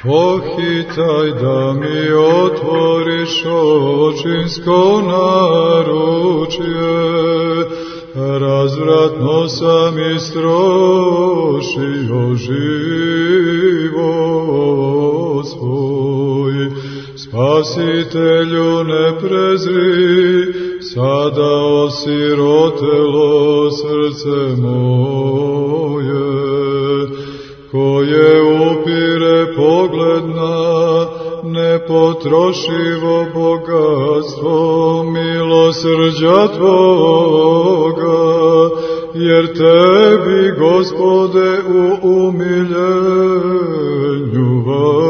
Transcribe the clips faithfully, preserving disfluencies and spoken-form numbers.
Pohitaj da mi otvoriš očinsko naručje, razvratno sam istrošio život svoj. Spasitelju ne prezri, sada osirotelo srce moje, koje upire pogled na nepotrošivo bogatstvo milosrđa Tvoga, jer Tebi, Gospode, u umiljenju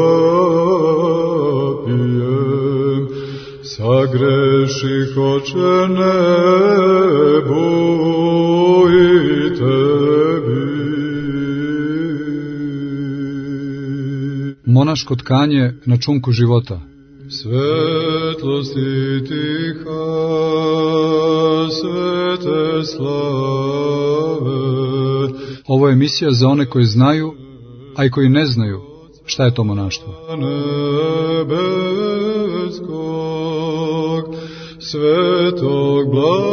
vapijem. Sagreših, Oče, nebu i Tebi. Monaško tkanje na čunku života. Svetlosti tiha, svete slave. Ovo je emisija za one koji znaju, a i koji ne znaju šta je to monaštvo. Nebeskog, svetog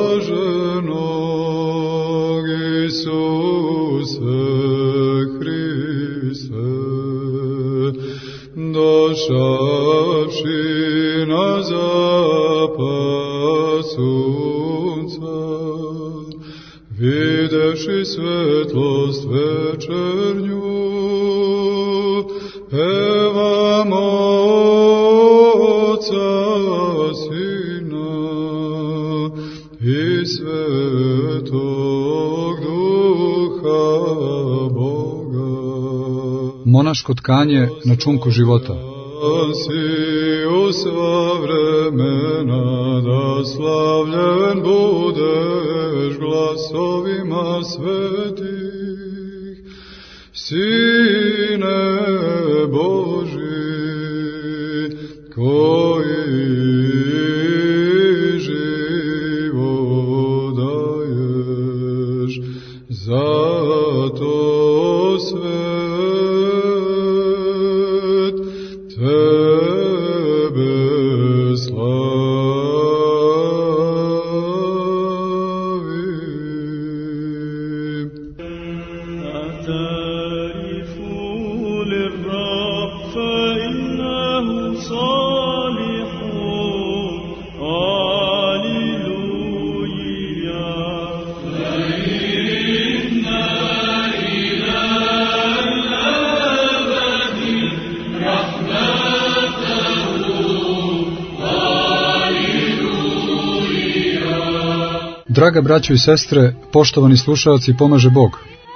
blaženog Isuse Hriste, došavši na zapad sunca, videvši svetlost večernju, pevamo Otca, Sina i Svetog Duha Boga. Monaško tkanje na čunku života. Si u sva vremena, da slavljen budeš glasovima svetih, Sine Boži, koji život daješ, zato sve Tebe slavim. أعترفوا للرب فإنه صالح. هاليلويا. فإنا إلى الأبد Draga braćo i sestre, poštovani slušalci, pomaže Bog.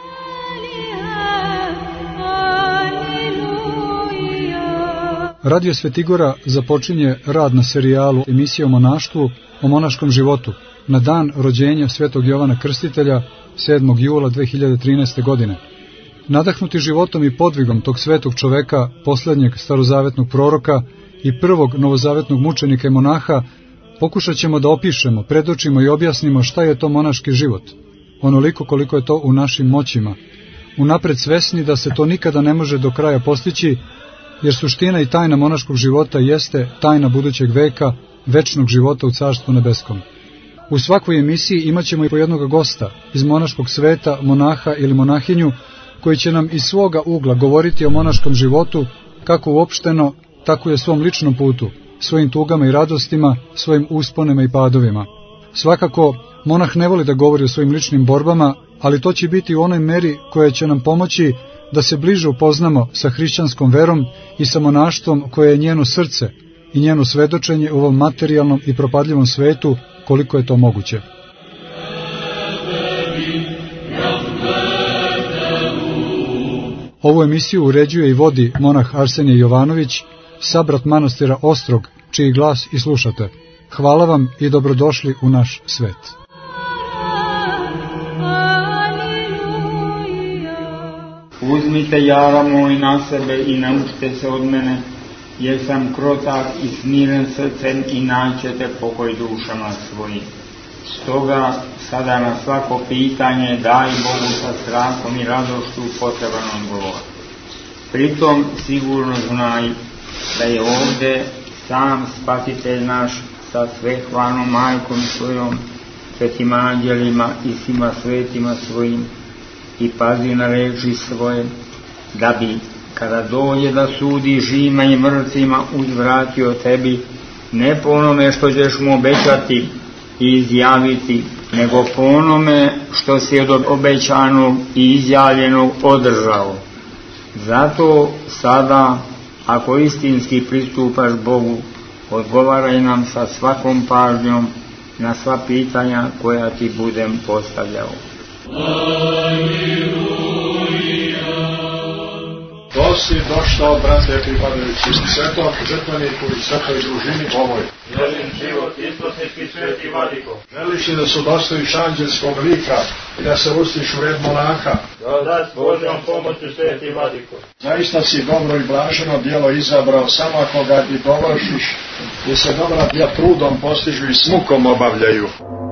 Radio Svetigora započinje rad na serijalu emisije o monaštvu, o monaškom životu, na dan rođenja svetog Jovana Krstitelja, sedmog jula dve hiljade trinaeste. godine. Nadahnuti životom i podvigom tog svetog čoveka, poslednjeg starozavetnog proroka i prvog novozavetnog mučenika i monaha, pokušat ćemo da opišemo, predočimo i objasnimo šta je to monaški život, onoliko koliko je to u našim moćima, unapred svesni da se to nikada ne može do kraja postići, jer suština i tajna monaškog života jeste tajna budućeg veka, večnog života u Carstvu nebeskom. U svakoj emisiji imat ćemo i po jednog gosta iz monaškog sveta, monaha ili monahinju, koji će nam iz svoga ugla govoriti o monaškom životu, kako uopšteno, tako i o svom ličnom putu, svojim tugama i radostima, svojim usponima i padovima. Svakako, monah ne voli da govori o svojim ličnim borbama, ali to će biti u onoj meri koja će nam pomoći da se bliže upoznamo sa hrišćanskom verom i sa monaštvom koje je njeno srce i njeno svedočenje u ovom materijalnom i propadljivom svetu, koliko je to moguće. Ovu emisiju uređuje i vodi monah Arsenije Jovanović, sabrat manastira Ostrog, čiji glas i slušate. Hvala vam i dobrodošli u naš svet. Uzmite jara moj na sebe i naučite se od mene, jer sam krotak i smiren srcem i naćete pokoj dušama svojim. Stoga sada na svako pitanje daj Bogu sa strahom i radošću potreban odgovor. Pritom sigurno znaj da je ovde sam Spasitelj naš sa svehvanom majkom svojom, svetim anđelima i svima svetima svojim i pazi na reči svoje, da bi kada dođe da sudi živima i mrtvima uzvratio tebi, ne po onome što ćeš mu obećati i izjaviti, nego po onome što si od obećanog i izjavljenog održao. Zato sada, ako istinski pristupaš Bogu, odgovaraj nam sa svakom pažnjom na sva pitanja koja ti budem postavljao. To si došao, brate, pripadajući svetom žrtveniku i svetoj družini ovoj. Želim život isposnički sveti vladiko. Želiš li da se udostojiš anđelskog lika i da se ustiš u red monaha? Da, s Božjom pomoću sveti vladiko. Zaista si dobro i blaženo djelo izabrao, samo ako ga i dovršiš, gdje se dobra djela trudom postižu i s mukom obavljaju.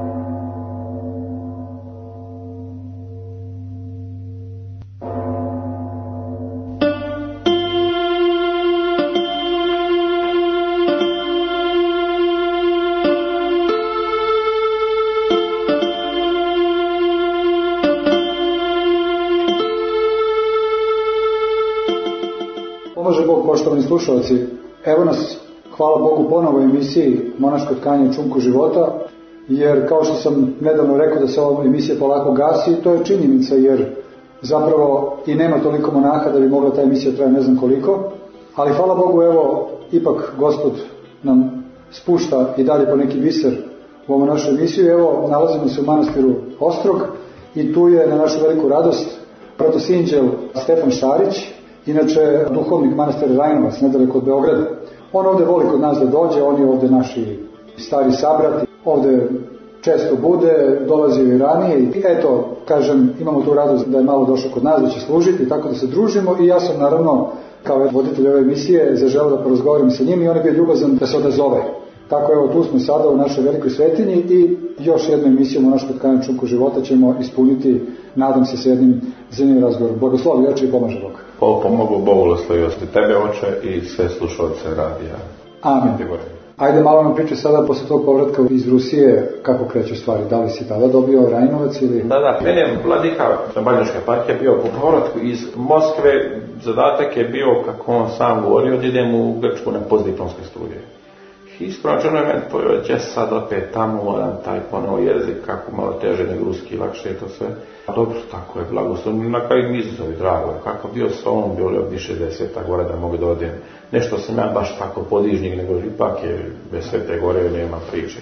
Pomože Bog, poštovani slušalci. Evo nas, hvala Bogu, ponovo u emisiji Monaško tkanje u čumku života, jer kao što sam nedavno rekao da se ova emisija polako gasi, to je činjenica, jer zapravo i nema toliko monaha da bi mogla ta emisija traje ne znam koliko, ali hvala Bogu, evo, ipak Gospod nam spušta i dalje po neki biser u ovu našu emisiju. Evo, nalazimo se u manastiru Ostrog i tu je na našu veliku radost protosinđel Stefan Šarić, inače duhovnik manastira Rajnovac, nedaleko od Beograda. On ovde voli kod nas da dođe, on je ovde naši stari sabrati, ovde često bude, dolazio i ranije i eto, kažem, imamo tu radost da je malo došao kod nas, da će služiti, tako da se družimo i ja sam naravno, kao voditelj ove emisije, zaželeo da porazgovaram sa njim i on je bio ljubazan da se odazove. Tako evo, tu smo sada u našoj velikoj svetinji i još jednu emisiju Monaško tkanje u čumku života ćemo ispuniti, nadam se, s jednim zanimljivim razgovorom. Blagoslovi oče i pomaže Bog. Pomogu Bogu blagosloviosti tebe, oče, i sve slušalce radija. Amen. Ajde malo nam priče sada posle tog povratka iz Rusije, kako kreću stvari, da li si tada dobio Rajnovac ili... Da, da, meni je vladika Banjaške parke bio po povratku iz Moskve, zadatak je bio, kako on sam govorio, da idem u Grčku na postdiplomske studije. Ispračeno je meni pojelo, će sad opet tamo, moram taj ponovo jezik, kako malo teže nego ruski, lakše je to sve. A dobro, tako je, blagoslovno, na kraju mi izazovi, drago je, kako bio s ovom, bilo je više deseta gore da mogu da odem. Nešto sam ja baš tako podižnik, nego ipak je bez sve te gore, nema priče.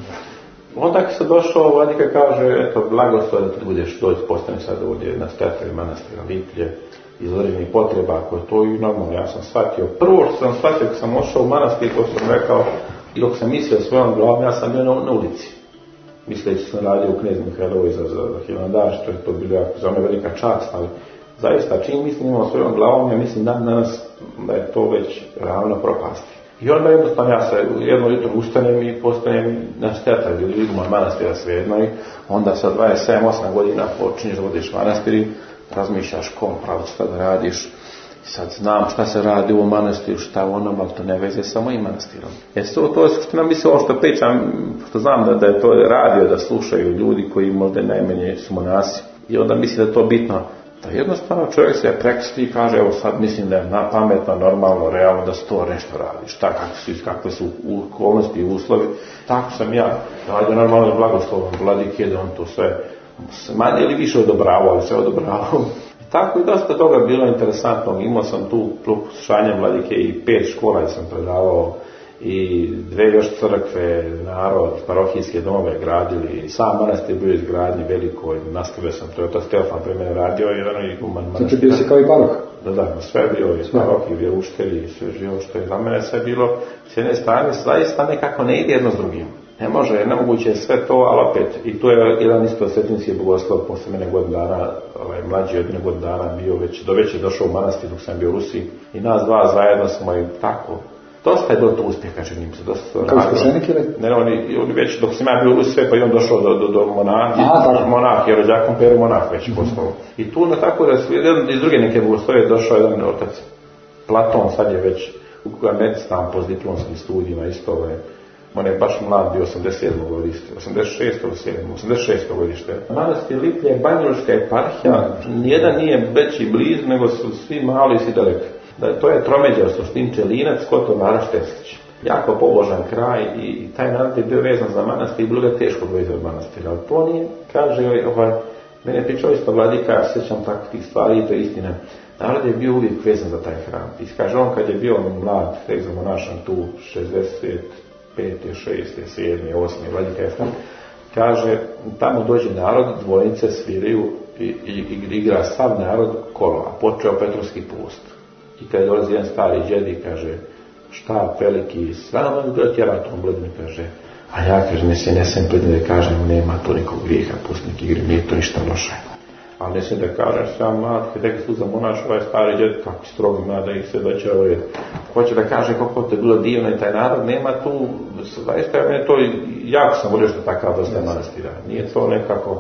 Onda kad sam došao, vladika kaže, eto, blagoslov da ti budeš doći, postane sad ovdje na statelj manastira Liplje, iz određenih potreba, ako je to i normalno, ja sam shvatio. Prvo što sam shvatio, kad sam ošao u manastir, to sam rekao, i dok sam mislio svojom glavom, ja sam bio na, na ulici. Misleći sam radio u Knez Mihajlovoj za, za, za Hilandar, što je to bilo za me velika čast, ali zaista, čim mislim imao svojom glavom, ja mislim dan danas da je to već ravno propasti. I onda jednostavno ja se jedno jutro ustanem i postanem na statelj ili iguma manastira svejedno i onda sa dvadeset sedam osam godina počinješ da vodiš manastir i razmišljaš kom pravcu šta da radiš. Sad znam šta se radi u manastiru, šta u onom, ali to ne veze sa mojim manastirom. E to, to je suština, mislim, ovo što pričam, što znam da, da je to radio, da slušaju ljudi koji možda najmanje su monasi. I onda mislim da je to bitno. Da jednostavno čovjek se prekrsti i kaže, evo sad mislim da je na pametno, normalno, realno da se to nešto radi. Šta, kakve su, kakve su okolnosti i uslovi. Tako sam ja, da normalno je blagoslovom vladike, da on to sve manje ili više odobravao, ali sve odobravao. Tako i dosta toga bilo interesantno. Imao sam tu slušanje vladike i pet škola sam predavao i dve još crkve, narod, parohijske domove gradili. Sam manastir bio izgradnji veliko i nastavio sam, to je to Stefan pre mene radio i ono i guman manastir. Znači bio si kao i paroh? Da, da, sve bilo i paroh i vjeruštelji i sve živo što je za mene sve bilo. S jedne strane, zaista nekako ne ide jedno s drugim. Ne može, nemoguće je sve to, ali opet, i tu je jedan isto svetinski bogoslov, posle mene godin dana, ovaj, mlađi od jedne godin dana bio već, do već je došao u manastir dok sam bio u Rusiji i nas dva zajedno smo i tako Dosta je bilo to uspjeha, čini mi se, dosta to Kao iskušenik ili? Ne, oni, oni već, dok sam ja bio u sve, pa i on došao do, do, do monah, Aha, monah, jer rođakom Peru monah već postao. I tu na tako da su, jedan iz druge neke bogoslovije došao jedan otac, Platon, sad je već u Americi tamo postdiplomskim studijima, isto ovaj, on je baš mlad bio, osamdeset sedmog godište, osamdeset šestog osamdeset šestog godište. Manastir Liplje, Banjalučka eparhija, nijedan nije veći blizu, nego su svi mali i svi daleko. Da, to je tromeđa u suštini Čelinac, Kotor, Maraš, Teslić. Jako pobožan kraj i taj narod je bio vezan za manastir i bilo ga teško odvojiti od manastira. Ali to nije, kaže, ovaj, mene je pričao isto vladika, ja sjećam takvih stvari i to je istina. Narod je bio uvijek vezan za taj hram. I kaže on kad je bio mlad, egzamonašan tu, šezdeset pete, šeste, sedme, osme, vladika je sam, kaže, tamo dođe narod, dvojnice sviraju i, i, i igra sav narod kolo, a počeo Petrovski pust. I kada dolazi jedan stari džedi, kaže, štap veliki, sram da tjera tom bledinu, kaže, a ja, kaže, ne se nesem bledinu da kažem, nema to nekog grijeha, pust neki igre, nije to ništa loše. Ali ne sam da kažem, sam mlad, kada je tu za monaš, ovaj stari džed, kako strogi mlad, da ih se doće, ovaj, hoće da kaže kako to je bilo divno i taj narod, nema tu, zaista, mene to, jako sam volio što takav vrsta manastira, nije to nekako,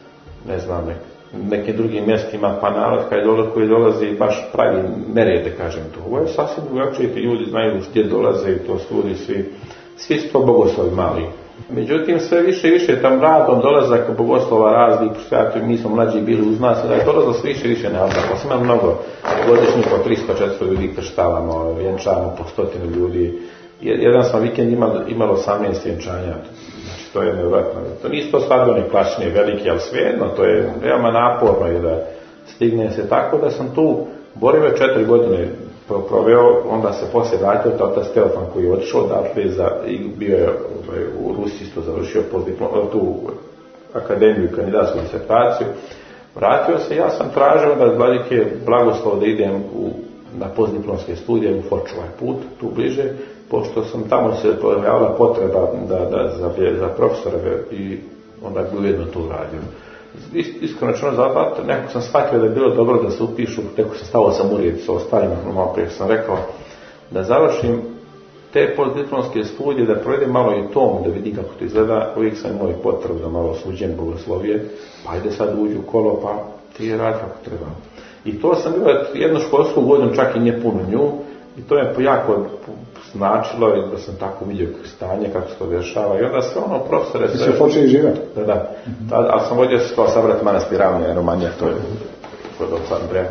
ne znam, nek, nekim drugim mjestima, pa narod koji dolazi baš pravi nered, da kažem to. Ovo je sasvim drugačije, ti ljudi znaju gdje dolaze i to su ljudi svi, svi su to bogoslovi mali. Međutim, sve više i više tam radom dolazak bogoslova raznih, mi smo mlađi bili uz nas, da je dolazilo sve više i više naroda. Pa sam imam mnogo godišnji po tristo četiristo ljudi krštavamo, vjenčamo po stotinu ljudi. Jedan sam vikend imalo, imalo osamnaest vjenčanja. Znači, to je nevjerojatno. To nisu to svadbene klasične velike, ali svejedno, to je veoma naporno je da stigne se tako da sam tu borio četiri godine proveo, onda se poslije vratio to otac Teofan koji je otišao odatle za, i bio je u Rusiji isto završio postdiplom, tu akademiju, kandidatsku disertaciju. Vratio se, ja sam tražio da od vladike blagoslov da idem u, na postdiplomske studije u Foču ovaj put, tu bliže, pošto sam tamo se pojavila potreba da, da, za, za profesore i onda bi ujedno to uradio. Iskreno rečeno, zato nekako sam shvatio da je bilo dobro da se upišu, teko sam stavio sam urijed sa ostalima, malo prije sam rekao da završim te postdiplomske studije, da provedem malo i tom, da vidim kako to izgleda, uvijek sam imao i potrebu da malo suđem bogoslovije, pa ajde sad uđu u kolo, pa ti radi kako treba. I to sam bilo jednu školsku godinu, čak i nije puno nju, i to je jako značilo da sam tako vidio stanje, kako se to dešava. I onda sve ono profesore... Ti si u Foči i živjeti? Da, da. Ali sam vodio se kao sabrat manastir Ravne, Romanja, to je kod Ocan Bre.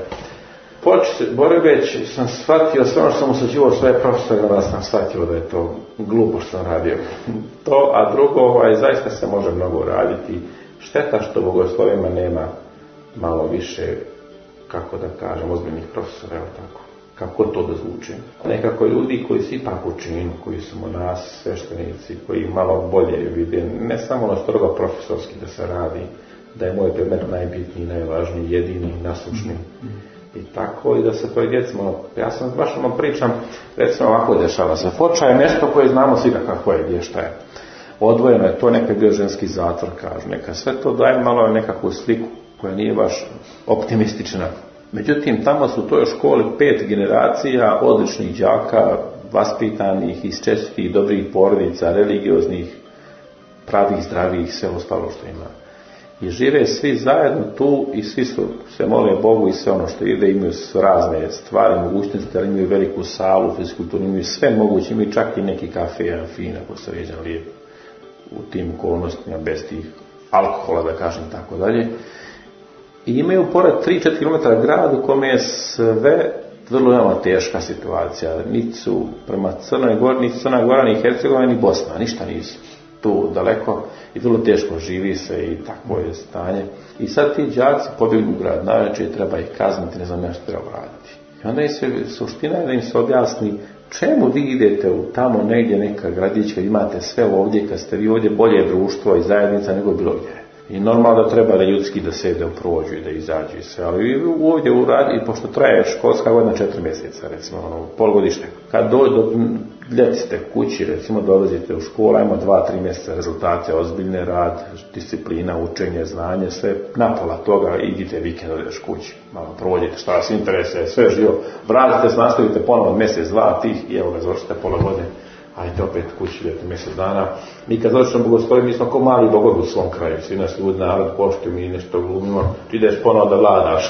Boreveć sam shvatio sve ono što sam usađivao svoje profesore, onda sam shvatio da je to glupo što sam radio. To, a drugo, ovaj, zaista se može mnogo raditi. Šteta što bogoslovima nema malo više, kako da kažem, ozbiljnih profesora, evo tako. Kako to da zvuči. Nekako ljudi koji su ipak u činu, koji su monasi, sveštenici, koji malo bolje vide, ne samo ono strogo profesorski da se radi, da je moj predmet najbitniji, najvažniji, jedini, nasušni. I tako, i da se toj djeci malo, ja sam baš ono pričam, recimo ovako dešava se. Foča je nešto koje znamo svi kako je, gdje šta je. Odvojeno je, to nekad bio ženski zatvor, kažu neka. Sve to daje malo nekakvu sliku koja nije baš optimistična. Međutim, tamo su u toj školi pet generacija odličnih đaka, vaspitanih, iz čestitih, dobrih porodica, religioznih, pravih, zdravih, sve ostalo što ima. I žive svi zajedno tu i svi su, se mole Bogu i sve ono što ide, imaju razne stvari, mogućnosti, ali imaju veliku salu, fizikulturnu, imaju sve moguće, imaju čak i neki kafe, jedan fin, ako se ređan lijep, u tim okolnostima, bez tih alkohola, da kažem, tako dalje. I imaju pored tri do četiri kilometra grad u kome je sve vrlo veoma teška situacija. Niti su prema Crnoj Gori, ni Crna Gora, ni Hercegovina, ni Bosna. Ništa nisu tu daleko i vrlo teško živi se i takvo je stanje. I sad ti đaci pobjegnu u grad, najveće treba ih kazniti, ne znam nešto treba raditi. I onda je se, suština je da im se objasni čemu vi idete u tamo negdje neka gradić kad imate sve ovdje, kad ste vi ovdje bolje društvo i zajednica nego bilo gdje. I normalno da treba da ljudski da se da prođu i da izađu i sve, ali ovdje uradi, pošto traje školska godina četiri mjeseca, recimo, ono, polgodište, kad do, do ljeti ste kući, recimo, dolazite u školu, ajmo dva, tri mjeseca rezultate, ozbiljne rad, disciplina, učenje, znanje, sve napola toga, idite vikend, odeš kući, malo provodite šta vas interesuje, sve živo, vratite se, nastavite ponovo mjesec, dva, tih i evo ga, završite pola godine. Ajde opet kući, ljeti mjesec dana. Mi kad dođemo bogosloviti, mi smo ko mali bogovi u svom kraju. Svi nas ljudi, narod, poštuju, mi nešto glumimo. Ti ideš ponovo da vladaš.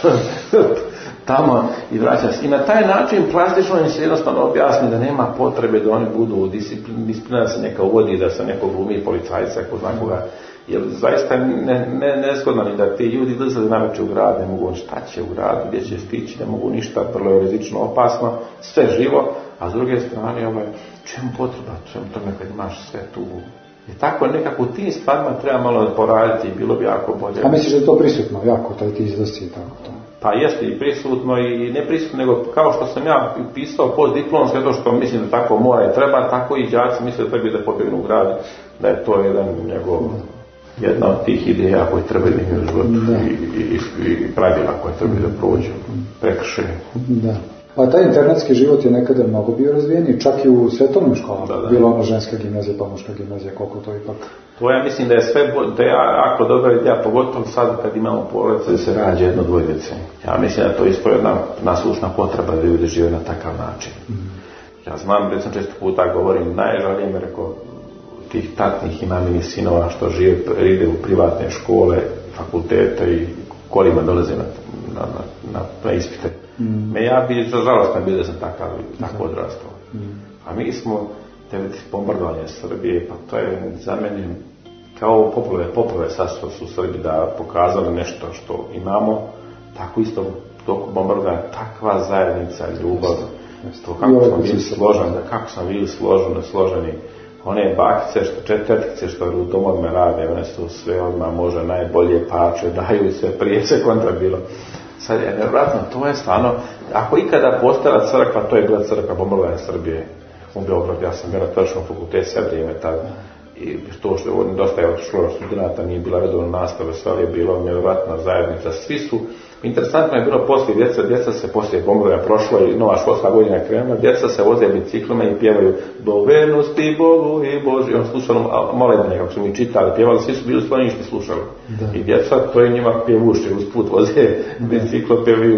Tamo i vraćaš. I na taj način plastično im se jednostavno objasni da nema potrebe da oni budu u disciplini, disciplina da se neka uvodi, da se neko glumi policajca, ko zna koga. Jer zaista ne, ne, nezgodno ni da ti ljudi izlaze naveče u grad, ne mogu šta će u gradu, gdje će stići, ne mogu ništa, vrlo je rizično, opasno, sve živo, a s druge strane, ovaj, čemu potreba, čemu tome kad imaš sve tu. I tako nekako u tim stvarima treba malo poraditi i bilo bi jako bolje. A misliš da je to prisutno, jako, taj ti izlasci i tako to? Pa jeste i prisutno i ne prisutno, nego kao što sam ja pisao postdiplomski, zato što mislim da tako mora i treba, tako i đaci misle da treba da pobjegnu u grad, da je to jedan njegov... jedna od tih ideja koje treba da imaju u životu i, i, i pravila koje treba da prođu, prekršenje. Da. A taj internetski život je nekada mnogo bio razvijeniji, čak i u svetovnim školama. Da, da. Bilo ona ženska gimnazija, pa muška gimnazija, koliko to ipak... To ja mislim da je sve, da je jako dobra ideja, pogotovo sad kad imamo porodice da se rađe jedno dvoje djece. Ja mislim da to je isto jedna nasušna potreba da ljudi žive na takav način. Mm. Ja znam, recimo često puta govorim, najžalije me rekao, tih tatnih i maminih sinova što žive, ide u privatne škole, fakultete i kolima dolaze na, na, na, na, na ispite. Mm. Me ja bi, za žalost, ne bio da sam takav, tako odrastao. Mm. A mi smo, devetih bombardovanja Srbije, pa to je za mene kao poplave, poplave sad su Srbi da pokazali nešto što imamo, tako isto toliko bombardovanja, takva zajednica, ljubav, to kako smo bili složeni, kako smo bili složeni, složeni. One bakice, što četvrtkice što u domovima rade, one su sve odmah možda najbolje pače, daju sve prije se kontra bilo. Sad je nevratno, to je stvarno, ako ikada postala crkva, to je bila crkva bombardovanja Srbije u Beogradu, ja sam bio na teološkom fakultetu sve vrijeme tada. I to što je dosta je otišlo studenata, nije bila redovna nastava, sve je bilo nevratna zajednica, svi su. Interesantno je bilo poslije djeca, djeca se poslije bombardovanja prošlo i nova školska godina krenula, djeca se voze biciklima i pjevaju do vernosti Bogu i Boži, on slušali molitve, kako su mi čitali, pjevali, svi su bili skloništi slušali. Da. I djeca, to je njima pjevuše, usput voze biciklo, pjevaju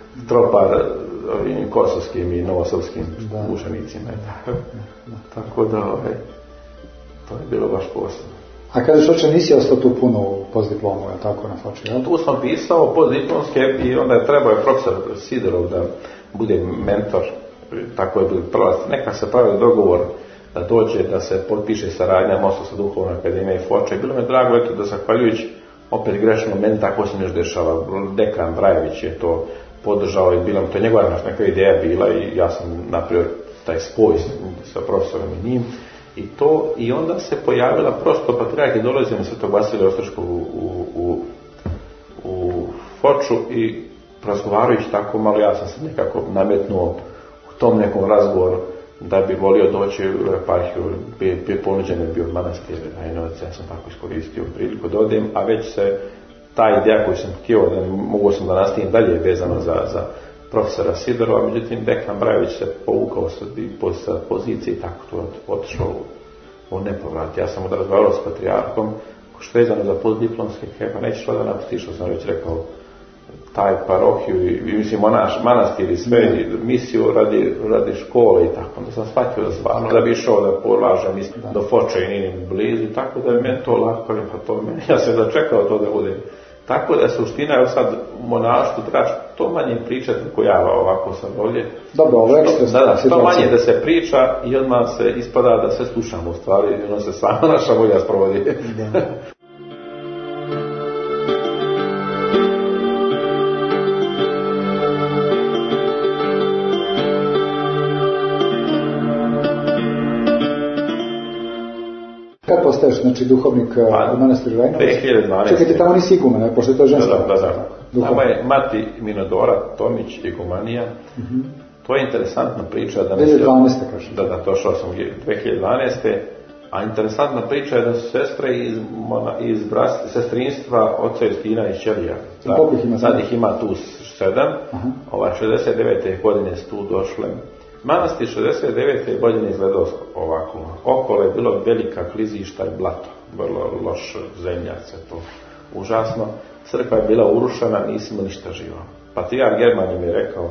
tropar ovim kosovskim i novosovskim učenicima. Tako da, ovaj, to je bilo baš posebno. A kažeš, oče, nisi ostao tu puno u postdiplomu, je tako, na Foči, jel? Tu sam pisao postdiplomske i onda je trebao je profesor Sidorov da bude mentor, tako je bilo prva, neka se pravi dogovor da dođe, da se potpiše saradnja Mostovska duhovna akademija i Foča i bilo me drago, eto, da zahvaljujući opet grešno meni, tako se nešto dešava, dekan Brajević je to podržao i bila mi to njegova neka ideja bila i ja sam napravio taj spoj sa profesorom i njim. I to, i onda se pojavila prosto patrijarh je dolazio na Svetog Vasilija Ostroškog u, u, u, u Foču i razgovarajući tako malo, ja sam se nekako nametnuo u tom nekom razgovoru da bi volio doći u eparhiju, bi ponuđen je bio manastir Rajinovac, ja sam tako iskoristio priliku da odem, a već se ta ideja koju sam htio, da mogu sam da nastavim dalje vezano za, za profesora Sidorova, međutim dekan Brajević se povukao sa pozicije i tako to otišao u, u nepovrat. Ja sam onda razgovarao s patrijarhom, što je vezano za postdiplomske, pa nećeš da napustiš, što sam već rekao, taj parohiju i mislim monaš, manastir i sve, i misiju radi, radi škole i tako. Onda sam shvatio da stvarno da bi išao da polažem do Foče i nije blizu, tako da je meni to lako, pa to meni, ja sam začekao to da bude. Tako da suština je sad u monaštvu trebaš to manje pričati ako ja ovako sam ovdje. Dobro, ovo ekstra da, da, to manje da se priča i odmah se ispada da sve slušamo u stvari i ono se sama naša volja sprovodi. Da. Kad postaješ, znači, duhovnik u manastiru Rajinovac? dvije hiljade dvanaeste. Čekaj, ti tamo nisi iguman, ne? Pošto je to žensko. Da, da, da. Tamo je mati Minodora Tomić, igumanija. Mm-hmm. To je interesantna priča. Da dvije hiljade dvanaeste, kažem. Da, da, došao sam dvije hiljade dvanaeste, A interesantna priča je da su sestre iz, iz brast, sestrinstva oca Justina iz Ćelija. Sad ih ima tu sedam, ovaj šezdeset devete godine su tu došle. Manastir šezdeset devete godine izgledao ovako. Okolo je bilo velika klizišta i blato. Vrlo loš zemlja, sve to užasno. Crkva je bila urušena, nismo ništa živo. Patrijarh German im je rekao,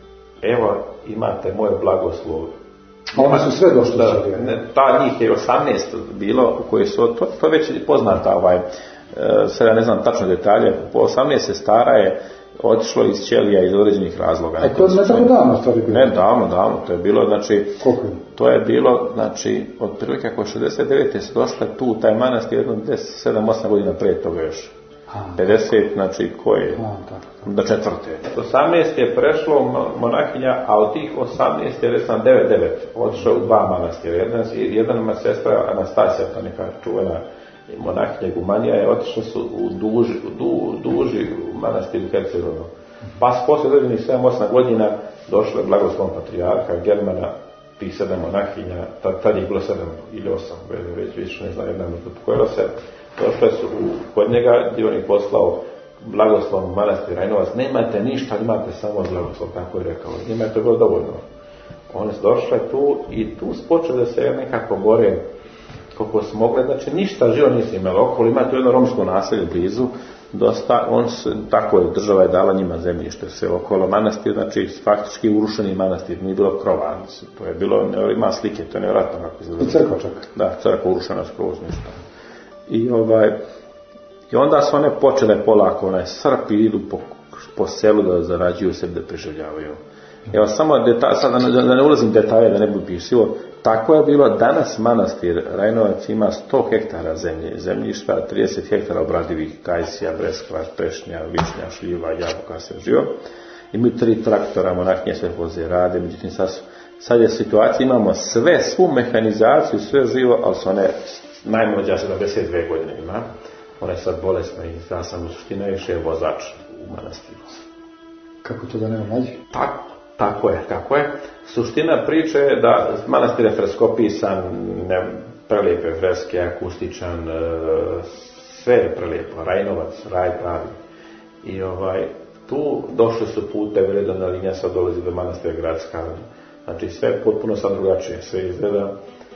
evo imate moje blagoslov. A one su sve došle da, ne, ta njih je osamnaest bilo, koji su, to, to je već poznata ovaj, e, sad ja ne znam tačno detalje, po osamnaest sestara je otišlo iz Ćelija iz određenih razloga. A to je ne tako davno stvari bilo? Ne, davno, davno, to je bilo, znači, koliko je? To je bilo, znači, otprilike ako šezdeset devete su došle tu, taj manastir, jedno deset, sedam, osam godina prije toga još. pedeset, znači, koje? Do četvrte. osamnaest je prešlo monahinja, a od tih osamnaest je, recimo, devet devet, otišao u dva manastira. Jedan, jedan ima sestra Anastasija, ta neka čuvena monahinja Gumanija, je otišla su u duži, u du, duži manastir u Hercegovini. Pa su poslije određenih sedam osam godina došle blagoslovom patrijarha Germana, tih sedam monahinja, tad, tad je bilo sedam ili osam, već više ne znam, jedna minuta pokojila se. Došle su u, kod njega, gdje on je poslao blagoslovom manastir Rajnovac, nemate ništa, imate samo blagoslov, tako je rekao, njima je to bilo dovoljno. One su došle tu i tu su počeli da se nekako bore koliko su mogle, znači ništa živo nisu imali okolo, ima tu jedno romsko naselje blizu, dosta, on se, tako je, država je dala njima zemljište sve okolo manastir, znači faktički urušeni manastir, nije bilo krova, to je bilo, ima slike, to je nevjerojatno kako izgleda. I crkva čak. Da, crkva urušena skroz ništa. I ovaj, i onda su one počele polako, onaj Srpi idu po, po selu da zarađuju sebi, da preživljavaju. Evo samo detalj, sad da ne, da ne ulazim detalje, da ne budu pišivo, tako je bilo, danas manastir Rajnovac ima sto hektara zemlje, zemljišta, trideset hektara obradivih kajsija, breskva, trešnja, višnja, šljiva, jabuka, sve živo. Imaju tri traktora, monahinje sve voze, rade, međutim sad, sad je situacija, imamo sve, svu mehanizaciju, sve živo, ali su one najmlađa sedamdeset dve godine ima, ona je sad bolesna i ja sam u suštini najviše vozač u manastiru. Kako to da nema mlađi? Tako, tako je, kako je. Suština priče je da manastir je freskopisan, ne, prelijepe freske, akustičan, sve je prelijepo, Rajnovac, raj pravi. I ovaj, tu došli su putevi, redovna linija sad dolazi do manastira Gradska, znači sve potpuno sad drugačije, sve izgleda.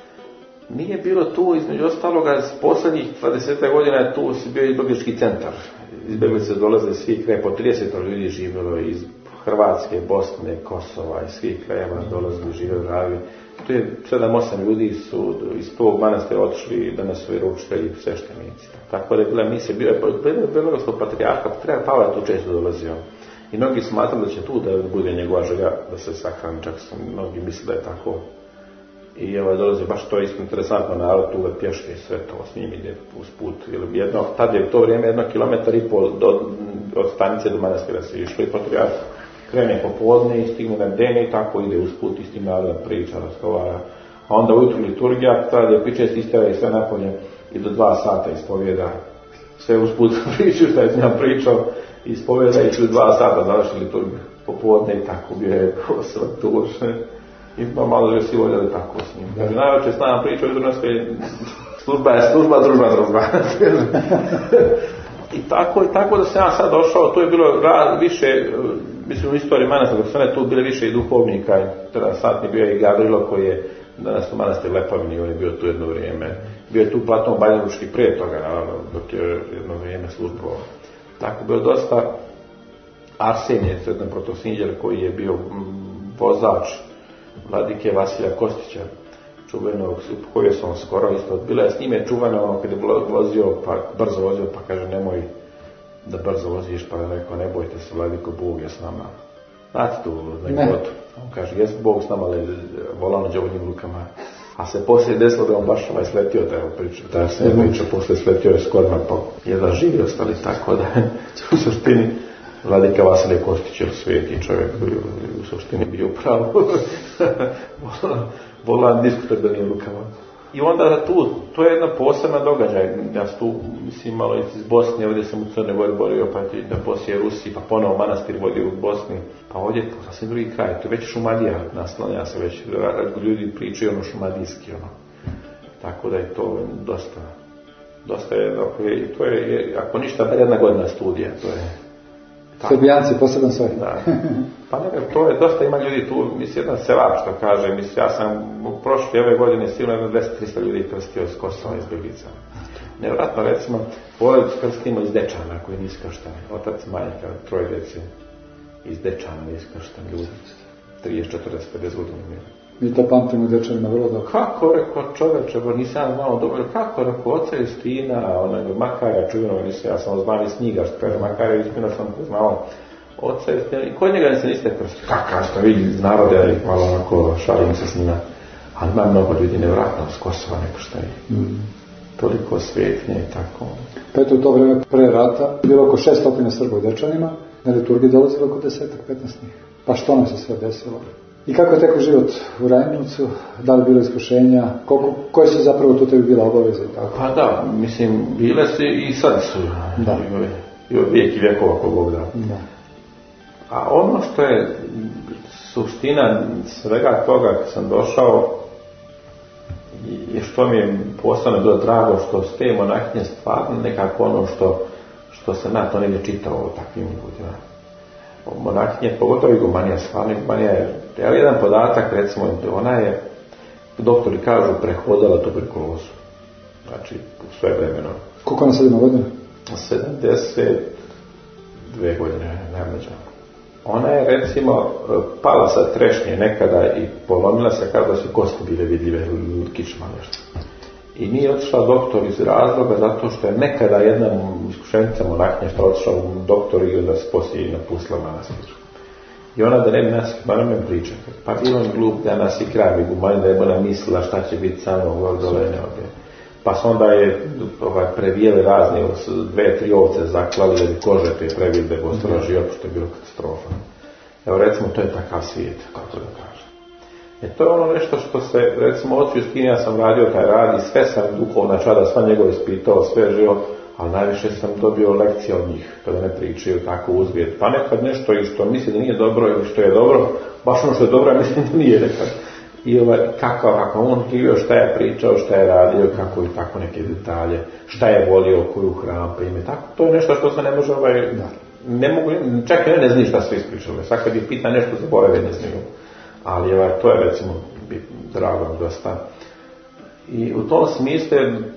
Nije bilo tu, između ostaloga, s posljednjih dvadeset godina je tu bio izbjeglički centar. Izbjeglice dolaze svih kraja, po trideset ljudi živjelo iz Hrvatske, Bosne, Kosova, iz svih krajeva dolazili, živjeli, radili. Tu je sedam osam ljudi su iz tog manastira otišli da nas su vjeroučitelji sveštenici. Tako da je bila misija, bio je Belogorskog patrijarha, patrijarh Pavle je tu često dolazio. I mnogi smatrali da će tu da bude njegova želja da se sahrani, čak su mnogi misli da je tako. I ovaj dolazi baš to isto interesantno, narod tu uvek pješke sve to s njim ide uz put. Jedno, tad je u to vrijeme jedno kilometar i pol do, od stanice do manastira se išlo i patrijarh krene popodne i stigne na den i tako ide uz put i s tim narodom priča, razgovara. A onda ujutru liturgija, tad je pičest istera i sve napolje i do dva sata ispovjeda. Sve uz put priču šta je s njom pričao, ispovjeda i ću dva sata završi liturgiju popodne i tako bio je posao tu. I pa malo da si voljeli tako s njim. Znači, najveće s nama priča o jutrunosti, služba je služba, družba, družba. I tako, i tako da sam ja sad došao, to je bilo rad, više, mislim u istoriji manastira, dok sam ne tu bile više i duhovnika, tada satni bio je i Gavrilo koji je danas u manastir Lepavini, on je bio tu jedno vrijeme. Bio je tu Platon Banjalučki prije toga, naravno, dok je jedno vrijeme službovao. Tako bio dosta Arsenije, jedan protosinđer koji je bio vozač vladike Vasilija Kostića, čuvenog, koji sam skoro isto, bila je s njime čuvana ono kad je vozio, pa brzo vozio, pa kaže nemoj da brzo voziš, pa je rekao ne bojte se vladiko, Bog je s nama. Znate tu anegdotu, on kaže jes Bog s nama, ali volano džavodnim rukama, a se poslije desilo da on baš ovaj sletio, da je pričao, da se je pričao, poslije sletio je skorma, pa jedva živi ostali, tako da u suštini vladika Vasilije Kostić je svijeti čovjek koji u suštini bio pravo volan diskutabilnim rukama. I onda tu, to je jedna posebna događaj. Ja sam tu, mislim, malo iz Bosne, ovdje sam u Crnoj Gori borio, pa da poslije Rusiji, pa ponovo manastir vodio u Bosni. Pa ovdje je to sasvim drugi kraj, to je već Šumadija naslanja se već, ljudi pričaju ono šumadijski, ono. Tako da je to dosta, dosta je, to je, ako ništa, bar jedna godina studija, to je... Srbijanci, poseban svoj. Da. Pa ne, to je, dosta ima ljudi tu, mislim, jedan selak što kaže, mislim, ja sam u prošle ove godine sigurno jedno dvesta do trista ljudi krstio iz Kosova, iz Belgica. Nevratno, recimo, porodicu krstimo iz Dečana, koji je iskršten, otac, majka, troje djece, iz Dečana iskršten ljudi, trideset, četrdeset, pedeset godina imaju. Mi to pamtimo Dečanima vrlo dobro. Kako, rekao čoveče, bo nisam znao dobro, kako, rekao, oca Justina, onog Makarja, čujeno, nisam, ja sam znao iz knjiga, što kaže Makarja Justina, sam poznao oca Justina, i kod njega se niste krstili, kakav što vidi iz naroda, i malo onako šalim se s njima, ali ima mnogo ljudi nevratno s Kosova, neko što je. Mm. Toliko svetnje i tako. Pa eto, u to vreme pre rata bilo oko šeststo Srba u Dečanima, na liturgiji dolazilo oko deset do petnaest njih. Pa što nam se sve desilo? I kako je tekao život u Rajnovcu? Da li bilo iskušenja? Koliko, koje su zapravo tu tebi bila obaveze i tako? Pa da, mislim, bile su i sad su. Da. I od vijek i vijekova ko Bog da. Da. A ono što je suština svega toga kad sam došao, i što mi je posebno bilo drago što s te monahinje stvarno nekako ono što, što sam ja to negdje čitao o takvim ljudima. Monahinje, pogotovo igumanija, stvarno igumanija je, evo jedan podatak, recimo, ona je, doktori kažu, prehodala tuberkulozu. Znači, u sve vremeno. Koliko ona sad ima godina? sedamdeset dve godine, najmlađa. Ona je, recimo, pala sa trešnje nekada i polomila se kada su kosti bile vidljive, kičma nešto. I nije otišla doktor iz razloga zato što je nekada jedna iskušenica monahinja što otišla u doktor i da se poslije napustila manastir. I ona da ne bi nas, ma ne me priča, pa bilo on glup da nas i kraj igumanja, da je ona mislila šta će biti sa mnom gore dole neobe. Pa su onda je ovaj, previjeli razne, dve, tri ovce zaklali da bi kože te previjeli da bi ostala život, što je bilo katastrofa. Evo recimo, to je takav svijet, kako da kažem. E to je ono nešto što se, recimo, ocu Justini, ja sam radio taj rad i sve sam duhovna čada, sva njegov ispitao, sve živo, ali najviše sam dobio lekcije od njih, kada ne pričaju tako uzgled. Pa nekad nešto i što misli da nije dobro ili što je dobro, baš ono što je dobro, mislim da nije nekad. I ovaj, kako, kako on živio, šta je pričao, šta je radio, kako i tako neke detalje, šta je volio, koju hranu, pa ime, tako. To je nešto što se ne može, ovaj, da, ne mogu, čak ne, ne znaš šta su ispričali. Sad kad je pita nešto, zaborave, ne znaju. Ali ovaj, to je, recimo, drago mi dosta. I u tom smislu,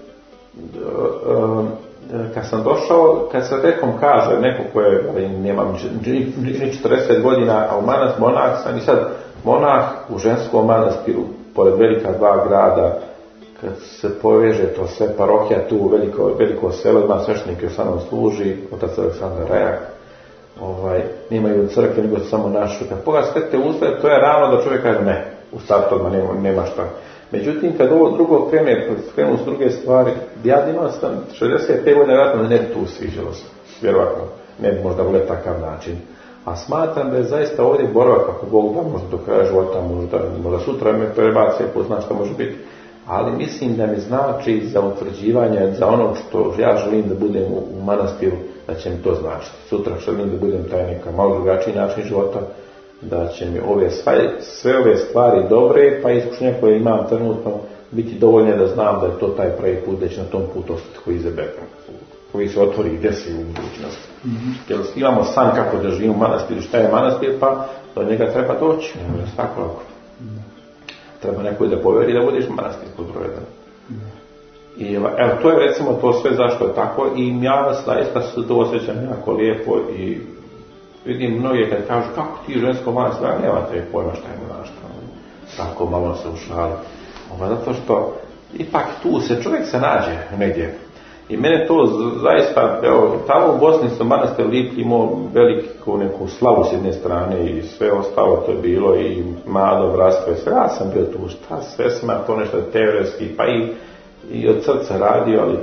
kad sam došao, kad se nekom kaže, neko koje nemam ni četrdeset godina, a u manas monah sam i sad monah u ženskom manastiru, pored velika dva grada, kad se poveže to sve, parohija tu, veliko, veliko selo, ima sveštenik koji sa mnom služi, otac Aleksandar Rajak, ovaj, nemaju crkve, nego samo našu. Kad pogledate sve te uzgled, to je ravno da čovjek kaže ne, u startu odmah nema, nema šta. Međutim, kad ovo drugo krene, krenu s druge stvari, ja imao sam šezdeset pet godina, vjerojatno ne bi tu sviđalo se, vjerojatno, ne bi možda volio takav način. A smatram da je zaista ovdje boravak, ako Bog da, možda do kraja života, možda, možda sutra me prebaci, ako zna što može biti, ali mislim da mi znači za utvrđivanje, za ono što ja želim da budem u, u manastiru, da će mi to značiti. Sutra želim da budem taj neka malo drugačiji način života, da će mi ove sve, sve ove stvari dobre, pa iskušenja koje imam trenutno biti dovoljne da znam da je to taj pravi put, da će na tom putu ostati koji izabere, koji se otvori i desi u budućnosti. Mm-hmm. Jer imamo san kako da živimo u manastiru, šta je manastir, pa do njega treba doći, ne može se tako lako. Mm-hmm. Treba neko da poveri da budeš manastir kod provedan. Mm-hmm. I evo, to je recimo to sve zašto je tako i ja zaista se to osjećam jako lijepo i vidim mnoge kad kažu kako ti žensko manastir, ja nema te pojma šta je monaštvo. Tako malo se ušali. Ovo, zato što ipak tu se čovjek se nađe negdje. I mene to zaista, evo, tamo u Bosni sam manastir Lip imao veliku neku slavu s jedne strane i sve ostalo to je bilo i malo bratstvo i sve. Ja sam bio tu, šta sve sam ja to nešto teoretski, pa i, i od srca radio, ali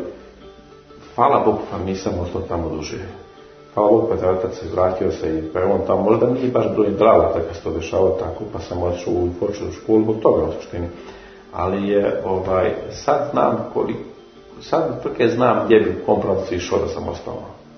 hvala Bogu pa nisam ostao tamo duže. Hvala Bogu pa taj otac se vratio se i pa je on tamo, možda nije baš bilo i drago tako se to dešava tako, pa sam otišao u početnu školu, zbog toga u suštini. Ali je, ovaj, sad znam koliko, sad prke znam gdje bi u kom pravcu išao da sam ostao.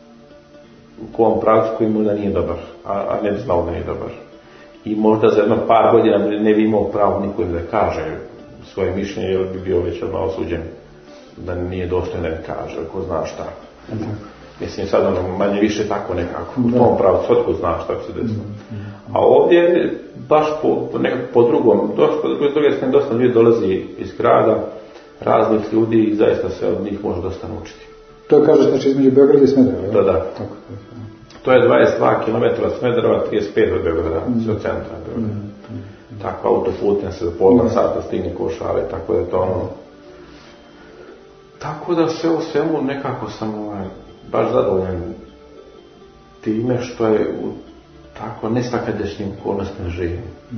U kom pravcu koji možda nije dobar, a, a ne bi znao da nije dobar. I možda za jedno par godina ne bi imao pravo niko da kaže svoje mišljenje, jer bi bio već odmah osuđen da nije dostojno da kaže, ko zna šta. Mislim, sad ono manje više tako nekako, u tom pravcu, otko zna šta bi se desilo. A ovdje, baš po, nekako po drugom, dosta, s druge strane, dosta ljudi dolazi iz grada, raznih ljudi i zaista se od njih može dosta naučiti. To kaže, znači, između Beograda i Smedereva? Da, da. Tako. To je dvadeset dva kilometra od Smedereva, trideset pet od Beograda, mm. od centra Beograda. Mm. Tako, autoputem se za pola sata stigne Košare, tako da je to ono... Tako da sve u svemu nekako sam ovaj, baš zadovoljan time što je u tako nesvakadašnjim okolnostima živim.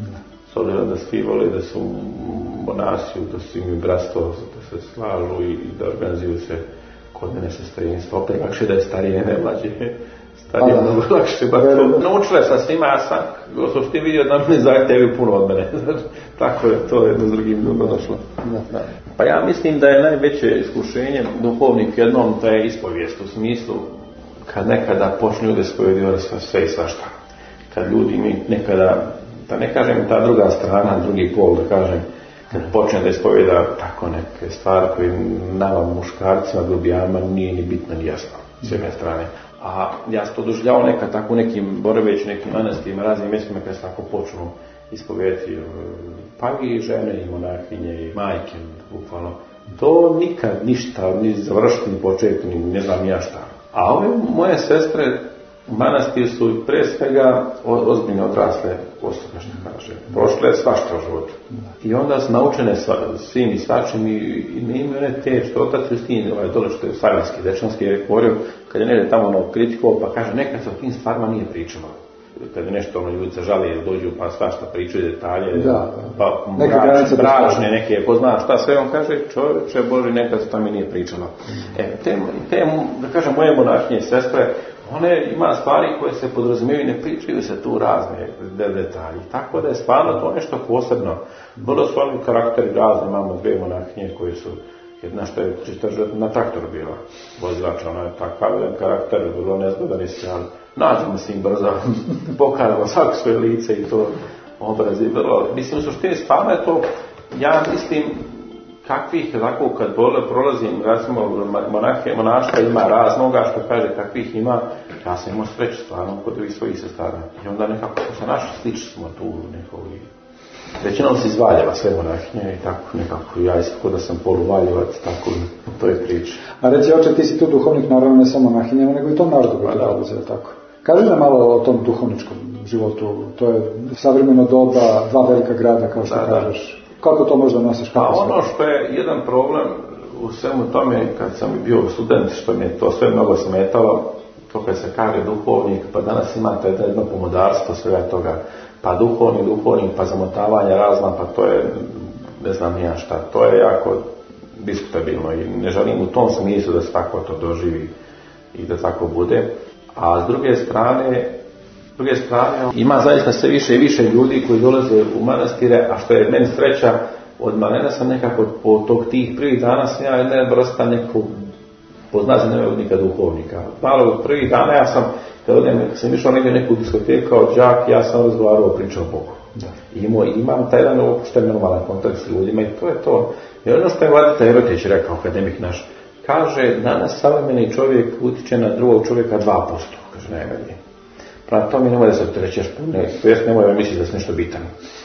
S obzirom da svi vole da su monasi, da su im bratstvo, da se slažu i da organizuju se kod mene sestrinstva. Opet lakše da je starije, ne mlađe. Starije je mnogo lakše. Naučile sa svima, ja sam, što ti vidio, da mi zahtjevi puno od mene. Tako je, to je jedno s drugim drugo došlo. Pa ja mislim da je najveće iskušenje duhovnik jednom, to je ispovijest u smislu kad nekada počnu ljudi ispovedivati sve i svašta. Kad ljudi mi nekada, da ne kažem ta druga strana, drugi pol, da kažem, kad počne da ispoveda tako neke stvari koje nama muškarcima, grubijanima, nije ni bitno ni jasno s jedne strane. A ja sam to doživljavao nekad tako u nekim boraveći, nekim manastirima, raznim mjestima kad se tako počnu ispovedati pa i žene i monahinje i majke, bukvalno. To nikad ništa, ni završiti, ni početi, ni ne znam ja šta. A ove moje sestre u manastir su pre svega ozbiljno odrasle osobe, što kaže. Prošle svašta u životu. I onda su naučene sva, svim i svačim i, i ne imaju one te što otac Justin, ovaj dole što je Savinski, Dečanski je govorio, kad je negdje tamo ono kritikovao, pa kaže nekad se o tim stvarima nije pričalo. Kad je nešto ono ljudi se žali, dođu pa svašta pričaju detalje, da, pa bračne, bračne neke, ko zna šta sve, on kaže čovječe Boži, nekad se tamo nije pričalo. E, te, te, da kažem, moje monahinje i sestre, one ima stvari koje se podrazumijevaju i ne pričaju se tu razne detalje. Tako da je stvarno to nešto posebno. Vrlo su oni karakteri razni, imamo dve monahinje koje su, jedna što je čista na traktoru bila, vozilača, ona je takav jedan karakter, vrlo nezgodan i se, ali nađemo se im brzo, pokazamo svako svoje lice i to obrazi vrlo. Mislim, u suštini stvarno je to, ja mislim, kakvih, tako kad prolazim, recimo, monake, monaštva ima raznoga, što kaže kakvih ima, ja sam imao sreću stvarno kod ovih svojih sestara. I onda nekako smo se našli, slični smo tu nekog. Većinom se izvaljava sve monahinje i tako nekako, ja iskako da sam poluvaljivac, tako to je priča. A reći, oče, ti si tu duhovnik, naravno ne samo monahinjama, nego i tom narodu koji to dolaze, tako. Kaži nam malo o tom duhovničkom životu, to je savremeno doba, dva velika grada, kao što da, kažeš. Da. Kako to možda nosiš? A ono što je jedan problem u svemu tome, kad sam bio student, što mi je to sve mnogo smetalo, to kad se kaže duhovnik, pa danas imate jedno pomodarstvo svega toga, pa duhovni, duhovnik, pa zamotavanja razna, pa to je, ne znam nija šta, to je jako diskutabilno i ne želim u tom smislu da se tako to doživi i da tako bude. A s druge strane, s druge strane ima zaista sve više i više ljudi koji dolaze u manastire, a što je meni sreća, od malena sam nekako po tog tih prvih dana sam ja jedna vrsta nekog poznaća nevodnika duhovnika. Malo od prvih dana ja sam, kad odem, sam išao negdje neku diskoteku kao đak, ja sam razgovarao, pričao o Bogu. Da. Imao, imam taj jedan opušten normalan kontakt s ljudima i to je to. I ono što je Vladeta Jerotić rekao, akademik naš, kaže, danas savremeni čovjek utiče na drugog čovjeka dva posto, kaže najmanje. Prema tome nemoj da se opterećeš, ne, to jest nemoj da misliš da si nešto bitan.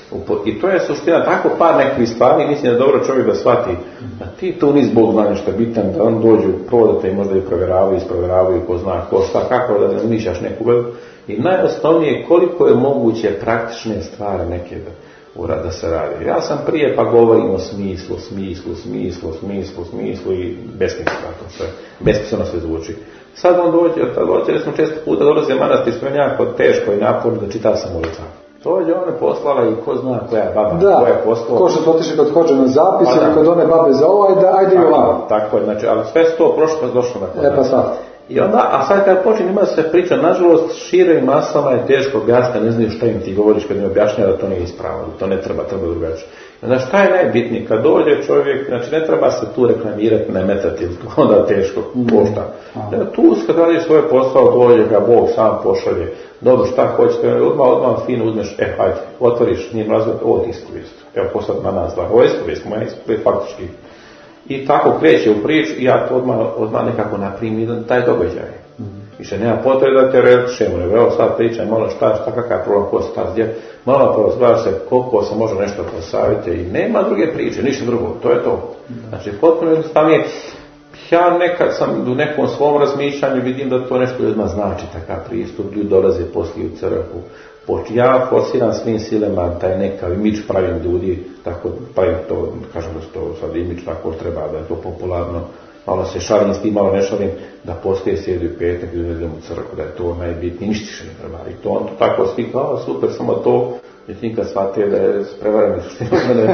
I to je suština, tako par nekih stvari, mislim da je dobro čovjek da shvati da ti tu nis Bog zna nešto bitan, da on dođu prvo da te možda i provjeravaju, isprovjeravaju, ko zna ko šta, kako da ne mišljaš nekoga. I najosnovnije koliko je moguće praktične stvari neke da, urad, da se radi. Ja sam prije pa govorim o smislu, smislu, smislu, smislu, smislu i besmisleno to sve, besmisleno sve zvuči. Sad on dođe, tad dođe, jer smo često puta dolaze manastir spremljako teško i naporno da čita sam molitva. Dođe one poslala i ko zna koja je baba, da, koja je poslala. Ko što otiše kod hođe na zapis ili kod one babe za ovaj, da ajde i ovako. Tako je, znači, ali sve sto prošlo pa došlo na kod. E pa sad. I onda, a sad kad počinje ima se priča, nažalost, šire masama je teško objasniti, ne znaju šta im ti govoriš kad im objašnjava da to nije ispravno, da to ne treba, treba drugačije. Onda šta je najbitnije? Kad dođe čovjek, znači ne treba se tu reklamirati, ne metati, onda teško košta. Mm. Tu kad radiš svoj posao, dođe ga Bog sam pošalje, dobro šta hoćete, odmah, odmah fino uzmeš, e, hajde, otvoriš, nije razgled, ovo ti ispovijest. Evo posad na nas dva, ovo je ispovijest, moja ispovijest faktički. I tako kreće u priču i ja to odmah, odmah nekako naprimim taj događaj. Mm. Više nema potrebe da te rećemo, nego evo sad pričaj malo šta, šta kakav problem, ko se ta zdje, malo prozgleda se koliko se može nešto posaviti i nema druge priče, ništa drugo, to je to. Znači, potpuno jednostavnije, ja nekad sam u nekom svom razmišljanju vidim da to nešto ljudima znači, takav pristup, ljudi dolaze poslije u crkvu. Ja forsiram svim silama taj nekav imidž pravim ljudi, tako pravim to, kažem da se to sad imidž tako treba, da je to popularno, malo se šalim s tim, malo ne šalim, da poslije sjedi u petak i da idem u crkvu, da je to najbitnije, ništa še ne treba. I to on to tako svi kao, super, samo to, jer ti kad shvatio da je sprevarani suštinu,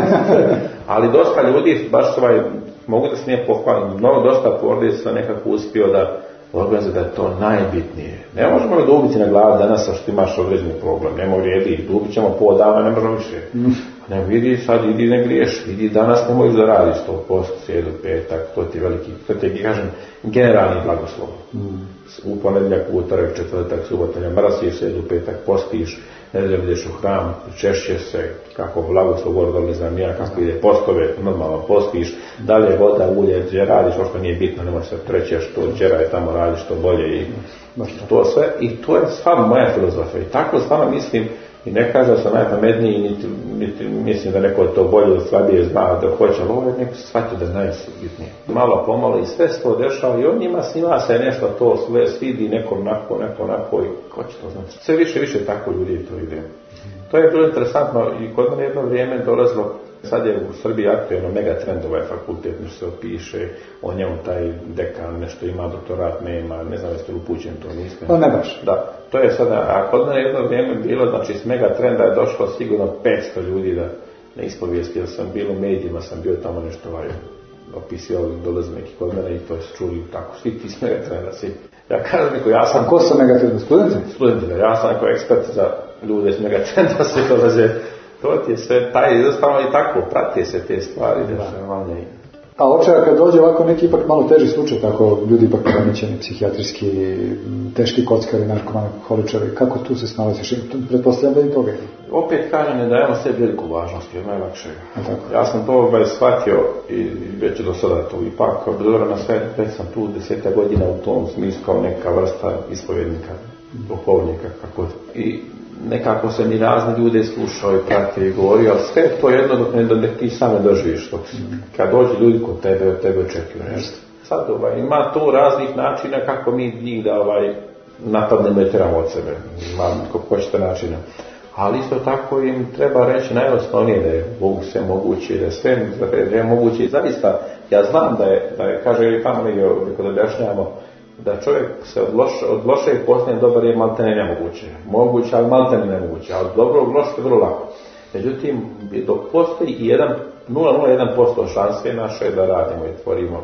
ali dosta ljudi, baš ovaj, mogu da se nije pohvalim, mnogo dosta porodica nekako uspio da organizuje da je to najbitnije. Ne možemo li dubiti na glavi danas što imaš određeni problem, nema vrijedi, dubit ćemo po dana, ne možemo više. Ne vidi, sad idi ne griješ, vidi danas ne možeš da radiš sto posto, srijedu, petak, to ti veliki, to ti kažem, generalni blagoslov. Mm. U ponedjeljak, utorak, četvrtak, subota, ne mrasiš, srijedu, petak, postiš, nedeljom ideš u hram, češće se, kako blagoslov govor, ne znam ja, kako ide postove, normalno postiš, dalje voda, ulje, gdje radiš, što nije bitno, nemoj se trećeš, to džeraj tamo radiš, što bolje i to sve, i to je stvarno moja filozofija. I tako stvarno mislim, i ne kaže da sam najpametniji, niti, niti mislim da neko to bolje ili slabije zna da hoće, ali ovo je neko shvatio da je najbitnije. Malo pomalo i sve se to dešava i on njima snima se nešto to sve svidi nekom nako, neko onako i ko će to znači. Sve više više tako ljudi to ide. To je bilo interesantno i kod mene jedno vrijeme dolazilo, sad je u Srbiji aktualno megatrend ovaj fakultet, nešto se opiše, o njemu taj dekan nešto ima, doktorat nema, ne znam jeste upućen, to niste. No ne baš. Da, to je sada, a kod mene jedno vrijeme bilo, znači s megatrenda je došlo sigurno petsto ljudi da ne ispovijesti, jer sam bilo u medijima, sam bio tamo nešto ovaj, opisio, dolazi neki kod mene i to je čuli tako, svi ti s megatrenda, svi. Ja kažem neko, ja sam... A ko su megatrenda, studenti? Studenti, da, ja sam neko ekspert za ljude s megatrenda, svi dolaze. To ti je sve, taj jednostavno i tako, prati se te stvari, da se normalno i... A očeva kad dođe ovako neki ipak malo teži slučaj, tako ljudi ipak poremećeni, psihijatrijski, teški kockari, narkomani, alkoholičari, kako tu se snalaziš? Pretpostavljam da i toga je. Opet kažem, ne dajemo sve veliku važnost, jer najlakše. Ja sam to ovaj shvatio i već do sada to ipak, obzira na sve, već sam tu deseta godina u tom smislu kao neka vrsta ispovjednika, duhovnika, kako i nekako se mi razne ljude slušao i pratio i govorio, ali sve to jedno dok ne, dok ti sam ne doživiš. Kad dođe ljudi kod tebe, od tebe očekuju nešto. Sad ovaj, ima tu raznih načina kako mi njih da ovaj, napadnemo i teramo od sebe. Ima kako hoćete načina. Ali isto tako im treba reći najosnovnije da je Bogu sve moguće, da je sve da je moguće. I zaista, ja znam da je, da je kaže ili tamo negdje kad objašnjavamo, da čovjek se od, loš, od loše i postane dobar je maltene nemoguće. Moguće, ali maltene nemoguće. Ali dobro od loše je vrlo lako. Međutim, dok postoji i jedan, nula zarez nula jedan posto šanse naše da radimo i tvorimo.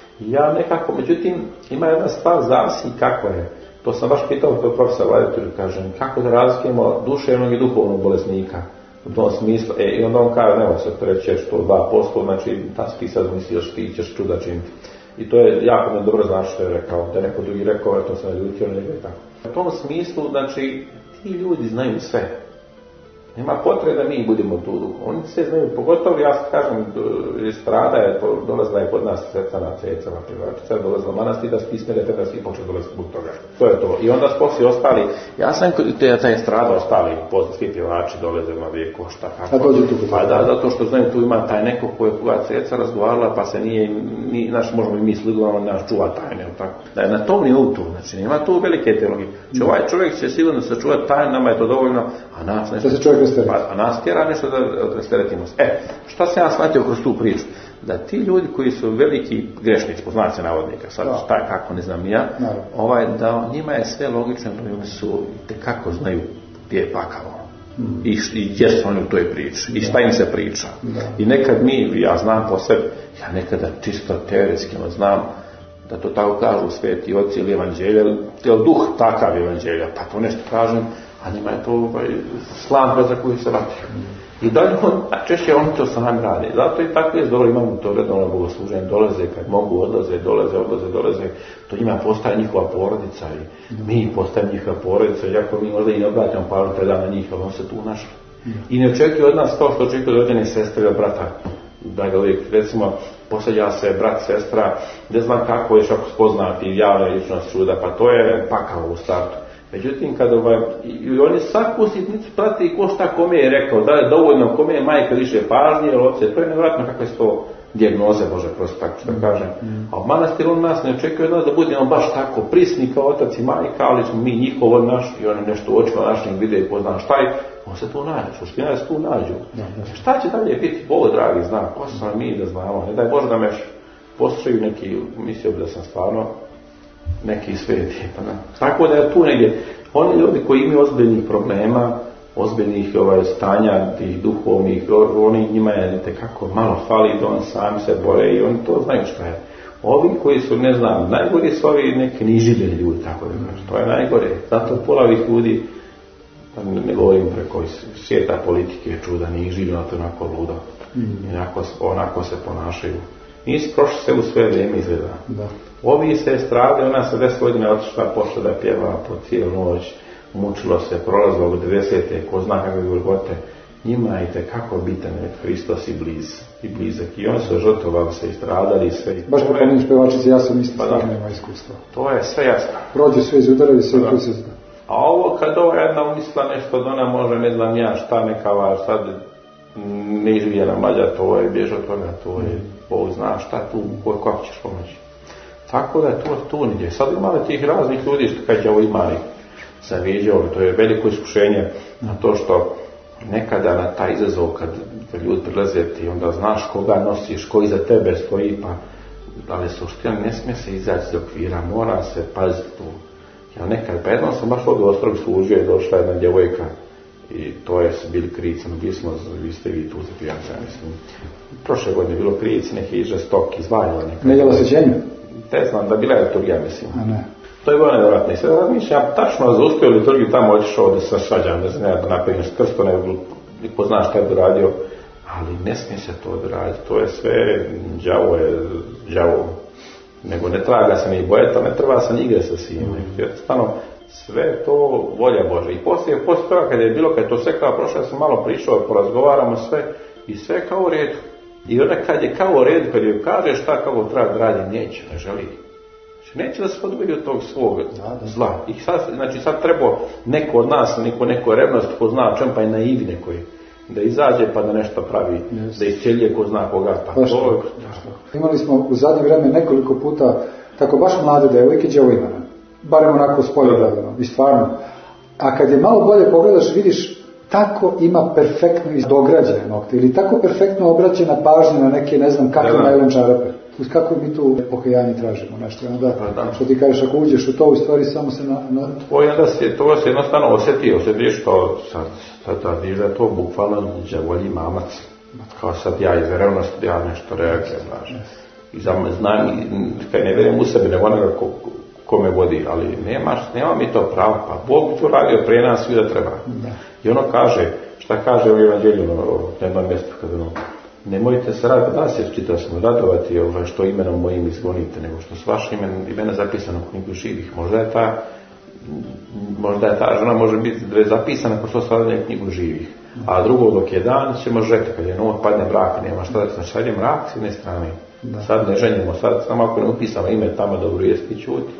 Ja nekako, međutim, ima jedna stvar, zavisi kako je. To sam baš pitao tog profesora Vladitoru, kažem, kako da razlikujemo duševnog i duhovnog bolesnika. U tom smislu, e, i onda on kaže, nemoj se prećeš to dva posto, znači, taski sad misliš, ti ćeš čuda činiti. I to je jako ne dobro znaš što je rekao, da je neko drugi rekao, to sam ljutio na njega i tako. U tom smislu, znači, ti ljudi znaju sve. Nema potrebe da mi budemo tu. Oni sve znaju, pogotovo ja kažem, strada je, dolazila je kod nas Svecana, Cecana, Pevačica, dolazila manastir da spismere, te da svi počeli dolaziti zbog toga. To je to. I onda poslije ostali, ja sam te, taj strada ostali, poznat svi pjevači dolaze na vijeku, šta kako. A dođe tu. Pa da, zato što znaju, tu ima taj neko koji je koga Ceca razgovarala, pa se nije, ni, naš, možemo i mi sligovamo, naš čuva tajne, tako. Da je na tom nivou tu, znači nema tu velike teologije. Či ovaj čovjek će sigurno sačuvati tajne, nama je to dovoljno, a nas nešto. Pa, a nas tjera nešto da rasteretimo se. E, šta se ja shvatio kroz tu priču? Da ti ljudi koji su veliki grešnici, poznaci navodnika, sad no. šta kako ne znam ja, no. ovaj, da njima je sve logično, oni su tekako znaju gdje je pakao. Mm. I, i gdje su oni u toj priči. I šta im se priča. No. I nekad mi, ja znam po sebi, ja nekada čisto teoretski znam, da to tako kažu sveti oci ili evanđelja, ili duh takav evanđelja, pa to nešto kažem, a njima je to ovaj, slamka za koju se vati. I dalje, on, češće oni to sami rade. Zato i tako je dobro, imamo to redovno bogosluženje, dolaze kad mogu, odlaze, dolaze, odlaze, dolaze, to njima postaje njihova porodica i mi postajemo njihova porodica, iako mi možda i ne obraćamo pažnju tada na njih, ali on se tu našli. I ne očekuje od nas kao što očekuje od rođene sestre ili brata, da ga uvijek, recimo, posjeća se brat, sestra, ne znam kako je ako spoznati javna ličnost čuda, pa to je pakao u startu. Međutim, kada ovaj, i oni svaku sitnicu prati i ko šta kome je rekao, da je dovoljno kome je majka više pažnje, ili oce, to je nevjerojatno kakve su to dijagnoze, Bože, prosto tako što kažem. A u manastiru on nas ne očekuje od nas da budemo baš tako prisni kao otac i majka, ali smo mi njihov od naš, i oni nešto u očima naših vide i pozna šta je, on se tu nađe, suština se tu nađu. Šta će dalje biti, Bog dragi zna, ko smo mi da znamo, ne daj Bože da me poslušaju neki, mislio bi da sam stvarno neki sveti. Pa da. Tako da je tu negdje, oni ljudi koji imaju ozbiljnih problema, ozbiljnih ovaj, stanja, tih duhovnih, oni njima je tekako malo fali da on sam se bore i oni to znaju šta je. Ovi koji su, ne znam, najgori su ovi neki niživljeni ljudi, tako da kažem, to je najgore. Zato pola ovih ljudi, ne, ne govorim preko svijeta politike, čuda, niživljeno, to je onako ludo. Mm. Onako, onako se ponašaju. Nisi prošli se u sve vrijeme izgleda. Da. Ovi se strade, ona se deset godina otišla, pošla da pjeva po cijelu noć, mučilo se, prolazilo od devedesete, ko zna kakve golgote. Njima je itekako bitan je Hristos i bliz, i blizak. I oni su žrtvovali se i stradali sve. Baš kako pomeniš pevačice, ja sam isto stvarno ima iskustva. To je sve jasno. Prođe sve iz udara i sve pusezda. A ovo kad ova jedna umisla nešto da ona može, ne znam ja šta, neka sad neizvijena mlađa, to je bjež od toga, to je, Bog zna šta tu, kako ćeš pomoći. Tako da je to tu nigdje. Sad imali tih raznih ljudi što kad je ovo imali zaviđao, to je veliko iskušenje na to što nekada na taj izazov kad ljudi prilaze ti, onda znaš koga nosiš, koji za tebe stoji, pa ali suština ne smije se izaći iz okvira, mora se paziti tu. Ja nekad, pa jednom sam baš ovdje u Ostrogu služio i došla jedna djevojka i to je bili krivice, no bili smo, vi ste vi tu za pijanca, mislim. Prošle godine je bilo krivice, neke i žestoki, izvaljala neka. Ne jela se dženju? Te znam da bila je liturgija, mislim. A ne. To je bilo nevjerojatno. I sve razmišljam, ja tačno zaustavio liturgiju, tamo otišao da se svađam, da se ne da napravim krsto, ne poznaš šta je doradio, ali ne smije se to doraditi. To je sve, đavo je, đavo. Nego ne traga se ni bojeta, ne treba se ni igre sa svime. Jednostavno, sve to volja Božja. I poslije, poslije toga kad je bilo, kad je to sve kao prošlo, ja sam malo prišao, porazgovaramo sve i sve kao u redu. I onda kad je kao u redu, kad joj kaže šta kako treba da radi, neće, ne želi. Znači, neće da se odvoji od tog svog da, da. zla. I sad, znači, sad treba neko od nas, neko, neko revnost ko zna o čem, pa i naivi nekoj, da izađe pa da nešto pravi, yes. Da iscijeljuje ko zna koga. Pa baš to, to. Imali smo u zadnje vrijeme nekoliko puta tako baš mlade devojke djevojmane, barem onako spolje gledano, i stvarno. A kad je malo bolje pogledaš, vidiš tako ima perfektno dograđene nokte ili tako perfektno obraćena pažnja na neke, ne znam, kakve najlen čarape. Kako mi tu pokajanje tražimo nešto. Onda, da. Što ti kažeš, ako uđeš u to, u stvari samo se na... na... Tvoj, onda se, to se jednostavno osjeti, osjetiš to, sad, sad, sad, vidiš da je to bukvalno đavolji mamac. Kao sad ja iz revnosti, ja nešto reagujem, znaš. I znam, kaj ne vjerujem u sebi, nego onoga ko, ko me vodi, ali nemaš, nema mi to pravo, pa Bog bi to radio prije nas svi da treba. Da. I ono kaže, šta kaže u Evanđelju, na jednom mjestu, kada ono, nemojte se raditi, nas je čitao smo, radovati ovaj, što imenom mojim izgonite, nego što su vaše imen, imena zapisano u knjigu živih. Možda je ta, možda je ta žena može biti zapisana ko što stavljanje u knjigu živih. A drugo, dok je dan, ćemo žeti, kad je noć, padne mrak, nema šta da se znači, je mrak s jedne strane. Da. Sad ne ženjemo, sad samo ako ne upisamo ime tamo dobro jesti i čuti.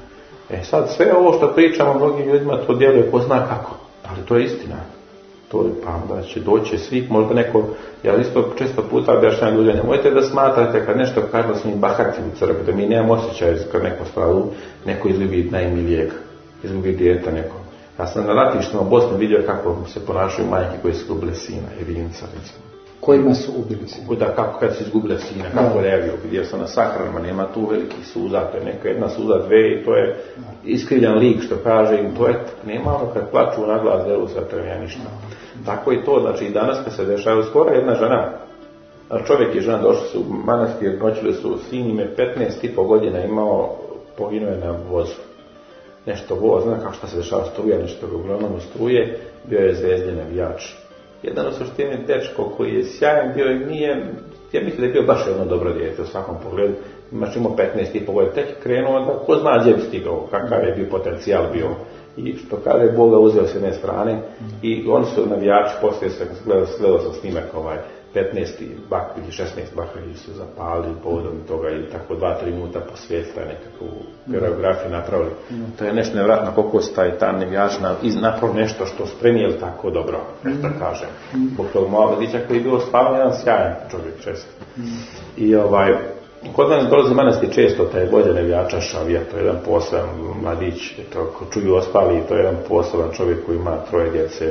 E sad sve ovo što pričamo mnogim ljudima, to djeluje ko zna kako, ali to je istina. To je pa da će doći svih, možda neko, ja isto često puta objašnjam ljudima, nemojte da smatrate kad nešto kaže da smo im bahati u crkvi, da mi nemamo osjećaj kad neko stravu, neko izgubi najmilijeg, izgubi dijeta neko. Ja sam na ratištima u Bosni vidio kako se ponašaju majke koje su izgubile sina, Evinca recimo. Kojima su ubili sina? Da, kako kad su izgubile sina, kako reaguju, vidio sam na sahranama, nema tu velikih suza, to je neka jedna suza, dve i to je iskrivljan lik što kaže im, to je, nema ono kad plaču na glas, delu sa trvija ništa. Tako i to, znači i danas kad se dešava, skoro jedna žena A čovjek i žena došli su u manastir, noćili su, sin im je petnaest i po godina imao, poginuo je na vozu. Nešto voz, ne znam kako šta se dešava, struja, nešto uglavnom struje, bio je zvezdin navijač. Jedan u suštini dečko koji je sjajan bio i nije, ja mislim da je bio baš jedno dobro dijete u svakom pogledu. Imaš imao petnaest i po godina, tek je krenuo da ko zna gdje bi stigao, kakav je bio potencijal bio. I što kaže, Bog ga uzeo s jedne strane i oni su navijači, poslije se gledao, gledao sam snimak ovaj, petnaest bakri ili šesnaest bakri su zapali povodom toga i tako dva, tri minuta po svijetu nekakvu koreografiju napravili. To je nešto nevjerojatno koliko se taj ta navijač napravio nešto što spremio tako dobro, da kažem. Zbog tog mladića koji je bio stvarno jedan sjajan čovjek često. I ovaj, kod nas dolazi manastir često taj vođa navijača Šavija, to je jedan poseban mladić, to ko čuju ospali, to je jedan poseban čovjek koji ima troje djece.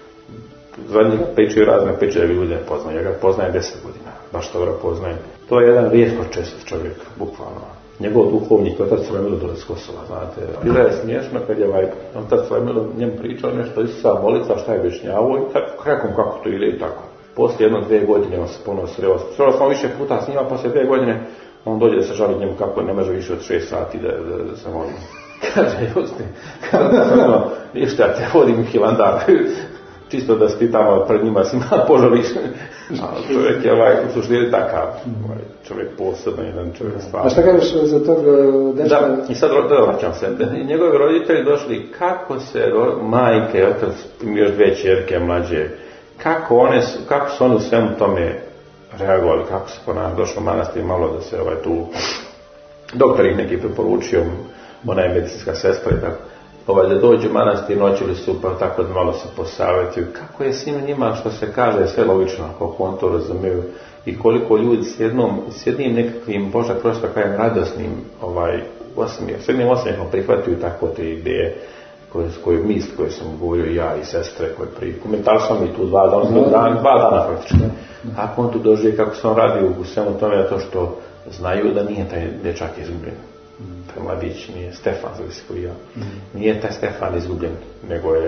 Zadnji pričaju razne priče da ljudi ne poznaju, ja ga poznajem deset godina, baš dobro poznajem. To je jedan rijetko čest čovjek, bukvalno. Njegov duhovnik, otac Slavimilo dole s Kosova, znate. Bilo je smiješno kad je ovaj otac Slavimilo njem pričao nešto, Isusa molica, šta je objašnjavao i tako, kako, kako to ide i tako. Poslije jedno dvije godine on se ponovno sreo. Sreo sam više puta s njima, poslije dvije godine on dođe da se žali njemu kako ne može više od šest sati da, da, da se moli. Kaže, Justi, kada ništa, ja te vodim u Hilandar, čisto da spitamo pred njima si malo požališ. A čovjek je ovaj, u suštini takav, ovaj, čovjek poseban, jedan čovjek stvarno. A šta kažeš za tog dečka? Da, i sad da vraćam se. Njegovi roditelji došli, kako se ro, majke i otac, još dvije čerke mlađe, kako, one, kako su oni u svemu tome reagovali, kako se ponašali, došlo u manastir malo da se ovaj, tu doktor ih neki preporučio, ona je medicinska sestra i tako, ovaj, da dođu u manastir, noćili su pa tako da malo se posavjetuju, kako je svima njima što se kaže sve logično, koliko on to razumiju i koliko ljudi s, jednom, s jednim nekakvim, Boža prosto kajem radosnim ovaj, osmijeh, s jednim osmijehom prihvataju tako te ideje koje, koje misli, koje sam govorio ja i sestre koje prije. Komentar sam i tu dva dana, dva dana, dva dana praktički. Ako on tu dođe kako se on radi u svemu tome, to što znaju da nije taj dečak izgubljen. Taj mladić nije Stefan, zavisi koji ja. Nije taj Stefan izgubljen, nego je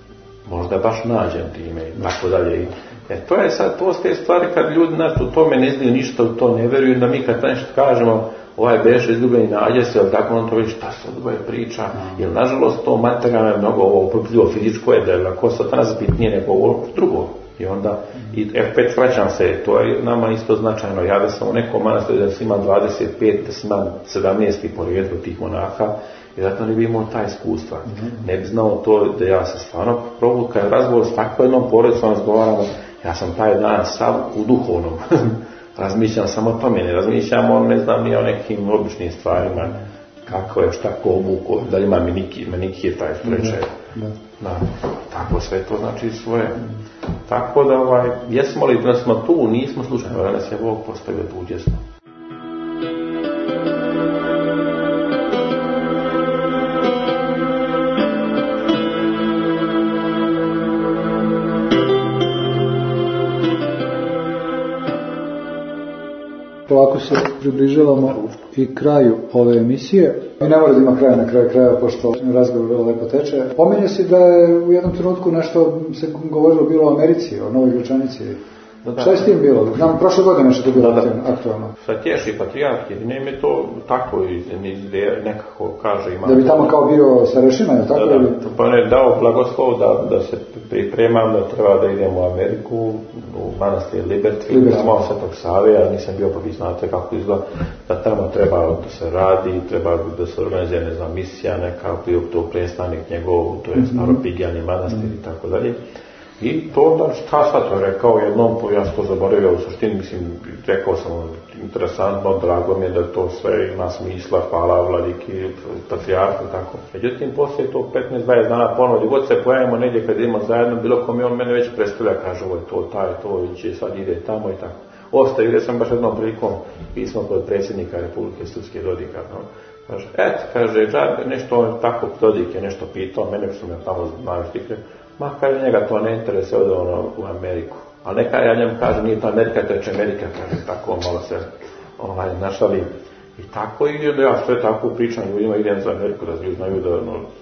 možda baš nađen time i tako dalje. E, to je sad, postoje stvari kad ljudi nas u tome ne znaju ništa, u to ne vjeruju, da mi kad nešto kažemo, ovaj beše izgubljen i nađe se, ali tako on to već šta se odvoje priča, jer nažalost to materijalno je mnogo ovo uprpljivo fizičko je, da je lako sad nas bitnije nego ovo drugo. I onda, i opet vraćam se, to je nama isto značajno, ja da sam u nekom manastiru da sam imam dvadeset pet, da sam imam sedamnaest i po redu tih monaha, i zato ne bi imao taj iskustva. Ne bi znao to da ja se stvarno provukam razgovor s takvom jednom porodicom razgovaramo, ja sam taj dan sav u duhovnom. Razmišljam samo o tome, ne razmišljam o, ne znam, ni o nekim običnim stvarima, kako je, šta ko obuko, da li ima manikir, manikir taj sprečaj. Da, da. Tako sve to znači svoje. Tako da, ovaj, jesmo li da smo tu, nismo slučajno, da nas je Bog postavio tu gdje smo. Ovako se približavamo i kraju ove emisije. I ne mora da ima kraja na kraju kraja, pošto razgovor vrlo lepo teče. Pominje si da je u jednom trenutku nešto se govorilo bilo o Americi, o Novoj Gračanici. Da, da. Šta je s tim bilo? Nam prošle godine nešto je bilo da, da. aktualno. Sa tješi patrijarh, jedine mi to tako ideja nekako kaže. Ima da bi tamo kao bio starešina, je tako? Da, da, pa ne dao blagoslov da, da se pripremam, da treba da idemo u Ameriku, u manastir Liberty, Liberty. Tamo Svetog Save, ja nisam bio, pa vi znate kako izgleda, da tamo treba da se radi, treba da se organizuje, ne znam, misija neka, bio to predstavnik njegov, to je mm-hmm. Staropigljani manastir mm-hmm. i tako dalje. I to onda šta sad to je rekao jednom, ja sam to zaboravio u suštini, mislim, rekao sam interesantno, drago mi je da to sve ima smisla, hvala vladiki, patrijarhu i tako. Međutim, poslije to petnaest dvadeset dana ponovno, god se pojavimo negdje kad idemo zajedno, bilo kom je on mene već predstavlja, kaže ovo je to, taj, to, će sad ide tamo i tako. Ostaje, vidio sam baš jednom prilikom pismo kod predsjednika Republike Srpske Dodika, no. Kaže, et, kaže, nešto tako Dodik je nešto pitao, mene su me tamo znaju štike. Ma, kaže, njega to ne interesuje, ode ono u Ameriku. Ali neka ja njemu kaže, nije to Amerika, to je Amerika, kaže, tako malo se ovaj, našali. I tako i da ja sve tako pričam ljudima, idem za Ameriku, da ljudi znaju da ono,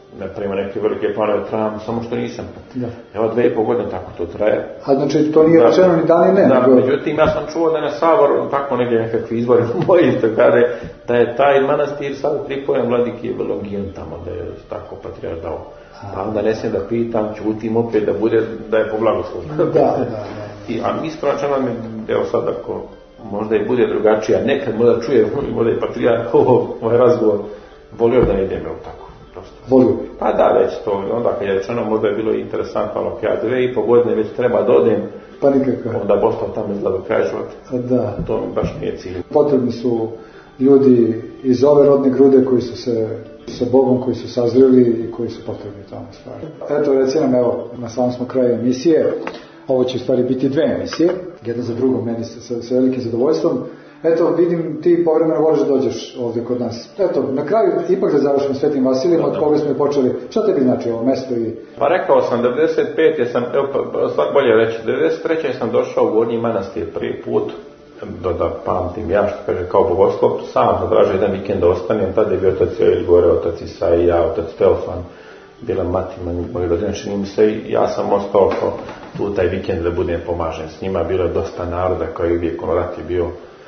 ne prima neke velike planove trebam, samo što nisam. Da. Evo dve i pol godine tako to traje. A znači to nije rečeno ni da ni ne? Da, nego... međutim ja sam čuo da na Sabor, tako negdje nekakvi izvori moji isto kada da je taj manastir sad pripojen vladiki Longijan tamo, da je tako patrijarh dao. Pa onda ne smijem da pitam, čutim opet da bude, da je po blagoslovu. Da, da, da. I, a mi spračano mi, evo sad ako možda i bude drugačija, nekad možda čuje, možda i patrijarh, ovaj razgovor, volio da idem, evo tako. Volio. Pa da, već to, onda kad je rečeno, možda je bilo interesantno, ali ja dve i po godine već treba da odem, pa nikako. Onda Boston tamo izgleda do kraja života. Da. To mi baš nije cilj. Potrebni su ljudi iz ove rodne grude koji su se sa Bogom, koji su sazreli i koji su potrebni tamo stvari. Eto, reci nam, evo, na samom smo kraju emisije. Ovo će u stvari biti dve emisije, jedna za drugom, meni sa, sa velikim zadovoljstvom. Eto, vidim, ti povremeno voliš da dođeš ovdje kod nas. Eto, na kraju, ipak da završimo Svetim Vasilijem, od koga smo i počeli. Šta tebi znači ovo mesto? I... Pa rekao sam, devedeset pete sam, evo, pa, bolje reći, devedeset treće sam došao u Gornji manastir prvi put, da, da pamtim ja, što kaže, kao bogoslov, sam zadražio jedan vikend da ostanem, tada je bio otac Joel gore, otac Isa i ja, otac Teofan, bila mati moji rodina, čini mi se, i ja sam ostao tu taj vikend da budem pomažen s njima, bilo je dosta naroda, kao i uvijek, ono rat je bio.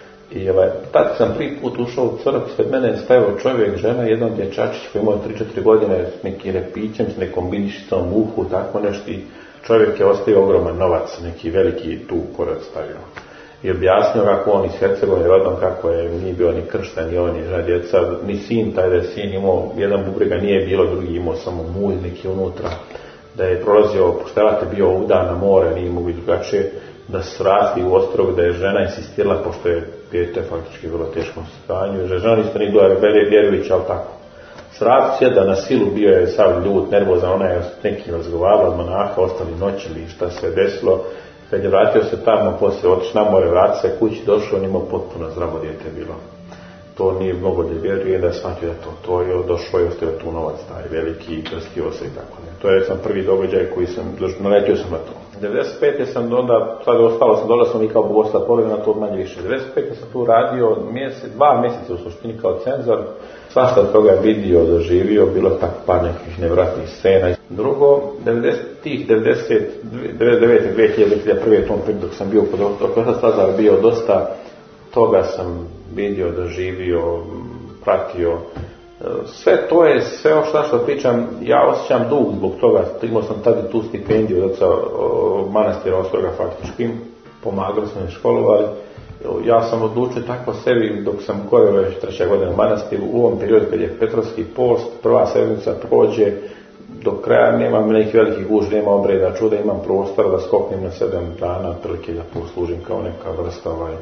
I ovaj, tad sam prvi put ušao u crkvu, ispred mene je stajao čovjek, žena, jedan dječačić koji imao tri četiri godine s nekim repićem, s nekom binišicom u uhu, tako nešto, i čovjek je ostavio ogroman novac, neki veliki tu pored stavio. I objasnio kako on iz Hercegovine rodom, kako je nije bio ni kršten, ni on, ni žena djeca, ni sin, taj da je sin imao, jedan bubrega nije bilo, drugi imao samo mulj neki unutra, da je prolazio, pošto je bio udan na more, nije mogu drugačije, da su rasli u Ostrog, da je žena insistirala, pošto je dijete faktički vrlo teškom stanju, že žena isto nije bila vjerujuća, ali tako. Srat sjeda na silu, bio je sav ljut, nervozan, ona je s nekim razgovarala od monaha, ostali noćili, šta se je desilo. Kad je vratio se tamo, poslije otišao na more, vratio se kući, došao, on imao potpuno zdravo dijete bilo. To nije mnogo da vjeruje, da je shvatio da to, to je došao i ostavio tu novac, taj veliki, i krstio se i tako ne. To je sam prvi događaj koji sam, naletio sam na to. devedeset pete sam onda, sad ostalo sam, dole sam i kao bogoslav pogleda na to manje više. devedeset pete sam tu radio mjesec, dva mjeseca u suštini kao cenzor, svašta od toga vidio, doživio, bilo tako par nekih nevratnih scena. Drugo, devedesetih, devedeset, devedeset devete, dve hiljade, dve hiljade prve tom periodu dok sam bio kod doktora Stazar, bio dosta toga sam vidio, doživio, pratio. Sve to je, sve ovo što pričam, ja osjećam dug zbog toga, imao sam tada tu stipendiju od oca manastira Ostroga faktički, pomagali smo i školovali. Ja sam odlučio tako sebi, dok sam gore već treća godina u manastiru, u ovom periodu kad je Petrovski post, prva sedmica prođe, do kraja nemam nekih velikih gužvi, nema obreda čuda, imam prostora da skoknem na sedam dana, otprilike da poslužim kao neka vrsta ovaj,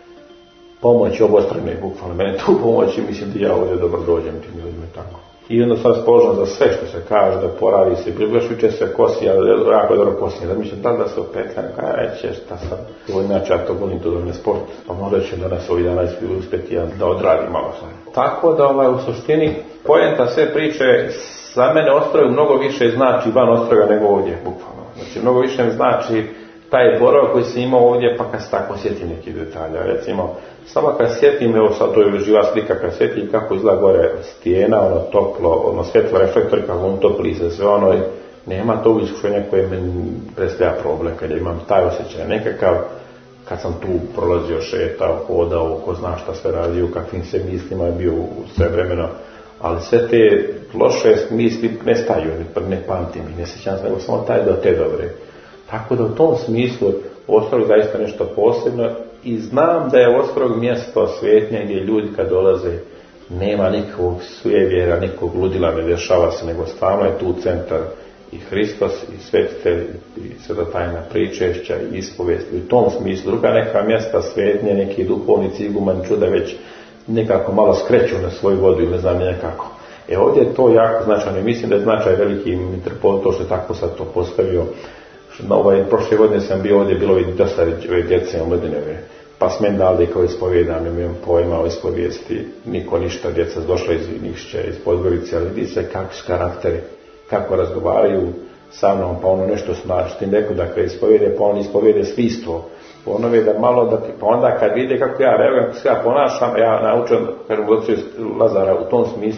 pomoći obostrane, bukvalno mene tu pomoći, mislim da ja ovdje dobro dođem tim ljudima tako. I onda sam raspoložen za sve što se kaže, da poradi se, pribliš više se kosi, ali jako dobro kosi, da mislim da da se opetljam, kaj će šta sad, ovo inače ja to volim, to da me sport, pa možda će danas ovih dana uspjeti da odradim malo sam. Tako da ovaj, u suštini, poenta sve priče, za mene Ostrog mnogo više znači van Ostroga nego ovdje, bukvalno. Znači, mnogo više mi znači taj boravak koji sam imao ovdje, pa kad se tako sjetim nekih detalja, recimo, samo kad sjetim, evo sad to je živa slika, kad sjetim kako izgleda gore stijena, ono toplo, ono svjetlo reflektor, kako on topli se sve ono, nema tog iskušenja koje meni predstavlja problem, kad ja imam taj osjećaj nekakav, kad sam tu prolazio, šetao, hodao, ko zna šta sve radio, kakvim se mislima je bio sve vremeno, ali sve te loše misli ne staju, ne pamtim ih, ne sjećam se, nego samo taj do te dobre. Tako da u tom smislu Ostrog zaista nešto posebno i znam da je Ostrog mjesto svetnje gdje ljudi kad dolaze nema nikakvog sujevjera, nikog ludila ne dešava se, nego stvarno je tu centar i Hristos i svetitelj i sveta tajna pričešća i ispovijesti. U tom smislu druga neka mjesta svetnje, neki duhovnici, igumani čuda već nekako malo skreću na svoju vodu ili ne znam nekako. E ovdje je to jako značajno i mislim da je značaj veliki mitropolit to što je tako sad to postavio. Na ovaj, prošle godine sam bio ovdje, bilo i dosta djece omladineve, pa s meni dalje kao ispovjedam, imam pojma o ispovijesti, niko ništa, djeca došla iz Nišća, iz Podgorice, ali vidi se kakvi su karakteri, kako razgovaraju sa mnom, pa ono nešto su način, neko da kad ispovjede, pa on ispovjede svistvo, ponove da malo, da, pa onda kad vide kako ja reagujem, kako se ja ponašam, ja naučim, kažem, od Lazara u tom smislu,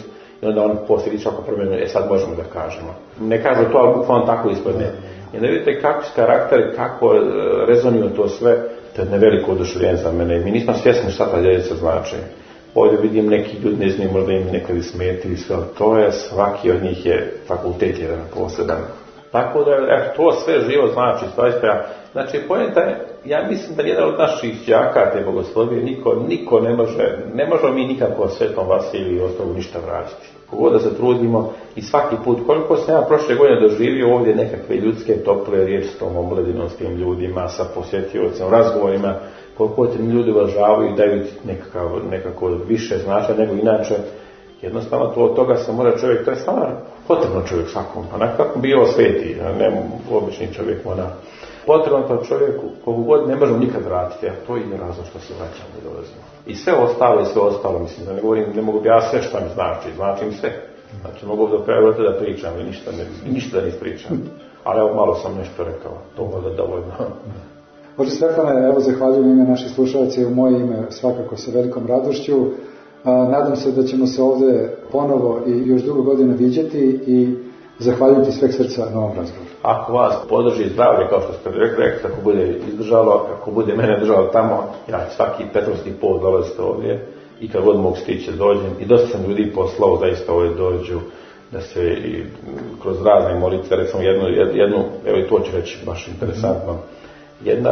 I onda on poslije čako promjenu, e sad možemo da kažemo. Ne kažu to, ali bukvalno tako ispadne. I onda vidite kako je karakter, kako rezonio to sve, to je neveliko oduševljenje za mene. Mi nismo svjesni šta ta ljevica znači. Ovdje vidim neki ljudi, ne znam, možda im nekada smeti i sve, to je, svaki od njih je fakultet jedan poseban. Tako da, eto, to sve živo znači, svaista, znači, pojenta je, ja mislim da jedan od naših đaka te bogoslovije, niko, niko ne može, ne možemo mi nikako Svetom Vasiliju i ostalo ništa vratiti. Kogod da se trudimo i svaki put, koliko sam ja prošle godine doživio ovdje nekakve ljudske tople riječi s tom omladinom, s tim ljudima, sa posjetiocem, razgovorima, koliko te ljudi uvažavaju i daju nekakav, nekako više značaja nego inače. Jednostavno to od toga se mora čovjek, to je stvarno potrebno čovjek svakom, pa nekako bio sveti, ne obični čovjek, ona. Potrebno to čovjeku, koliko god ne možemo nikad vratiti, a to je razlog što se vraćamo i dolazimo. I sve ostalo i sve ostalo, mislim da ne govorim, ne mogu bi ja sve šta mi znači, znači mi sve. Znači mogu do kraja da pričam i ništa ne, ništa ne ispričam. Ali evo malo sam nešto rekao, to bude dovoljno. Oče Stefane, evo zahvaljujem ime naših slušalaca i u moje ime svakako sa velikom radošću. Nadam se da ćemo se ovdje ponovo i još dugo godina viđati i zahvaljujem ti sveg srca na ovom razgovoru. Ako vas podrži zdravlje, kao što ste rekli, ako bude izdržalo, ako bude mene držalo tamo, ja ću svaki petrovski pol dolaziti ovdje i kad god mogu stići dođem. I dosta sam ljudi poslao, zaista ovdje dođu, da se i kroz razne molitve, recimo jednu, jednu, evo i to ću reći baš interesantno, jedna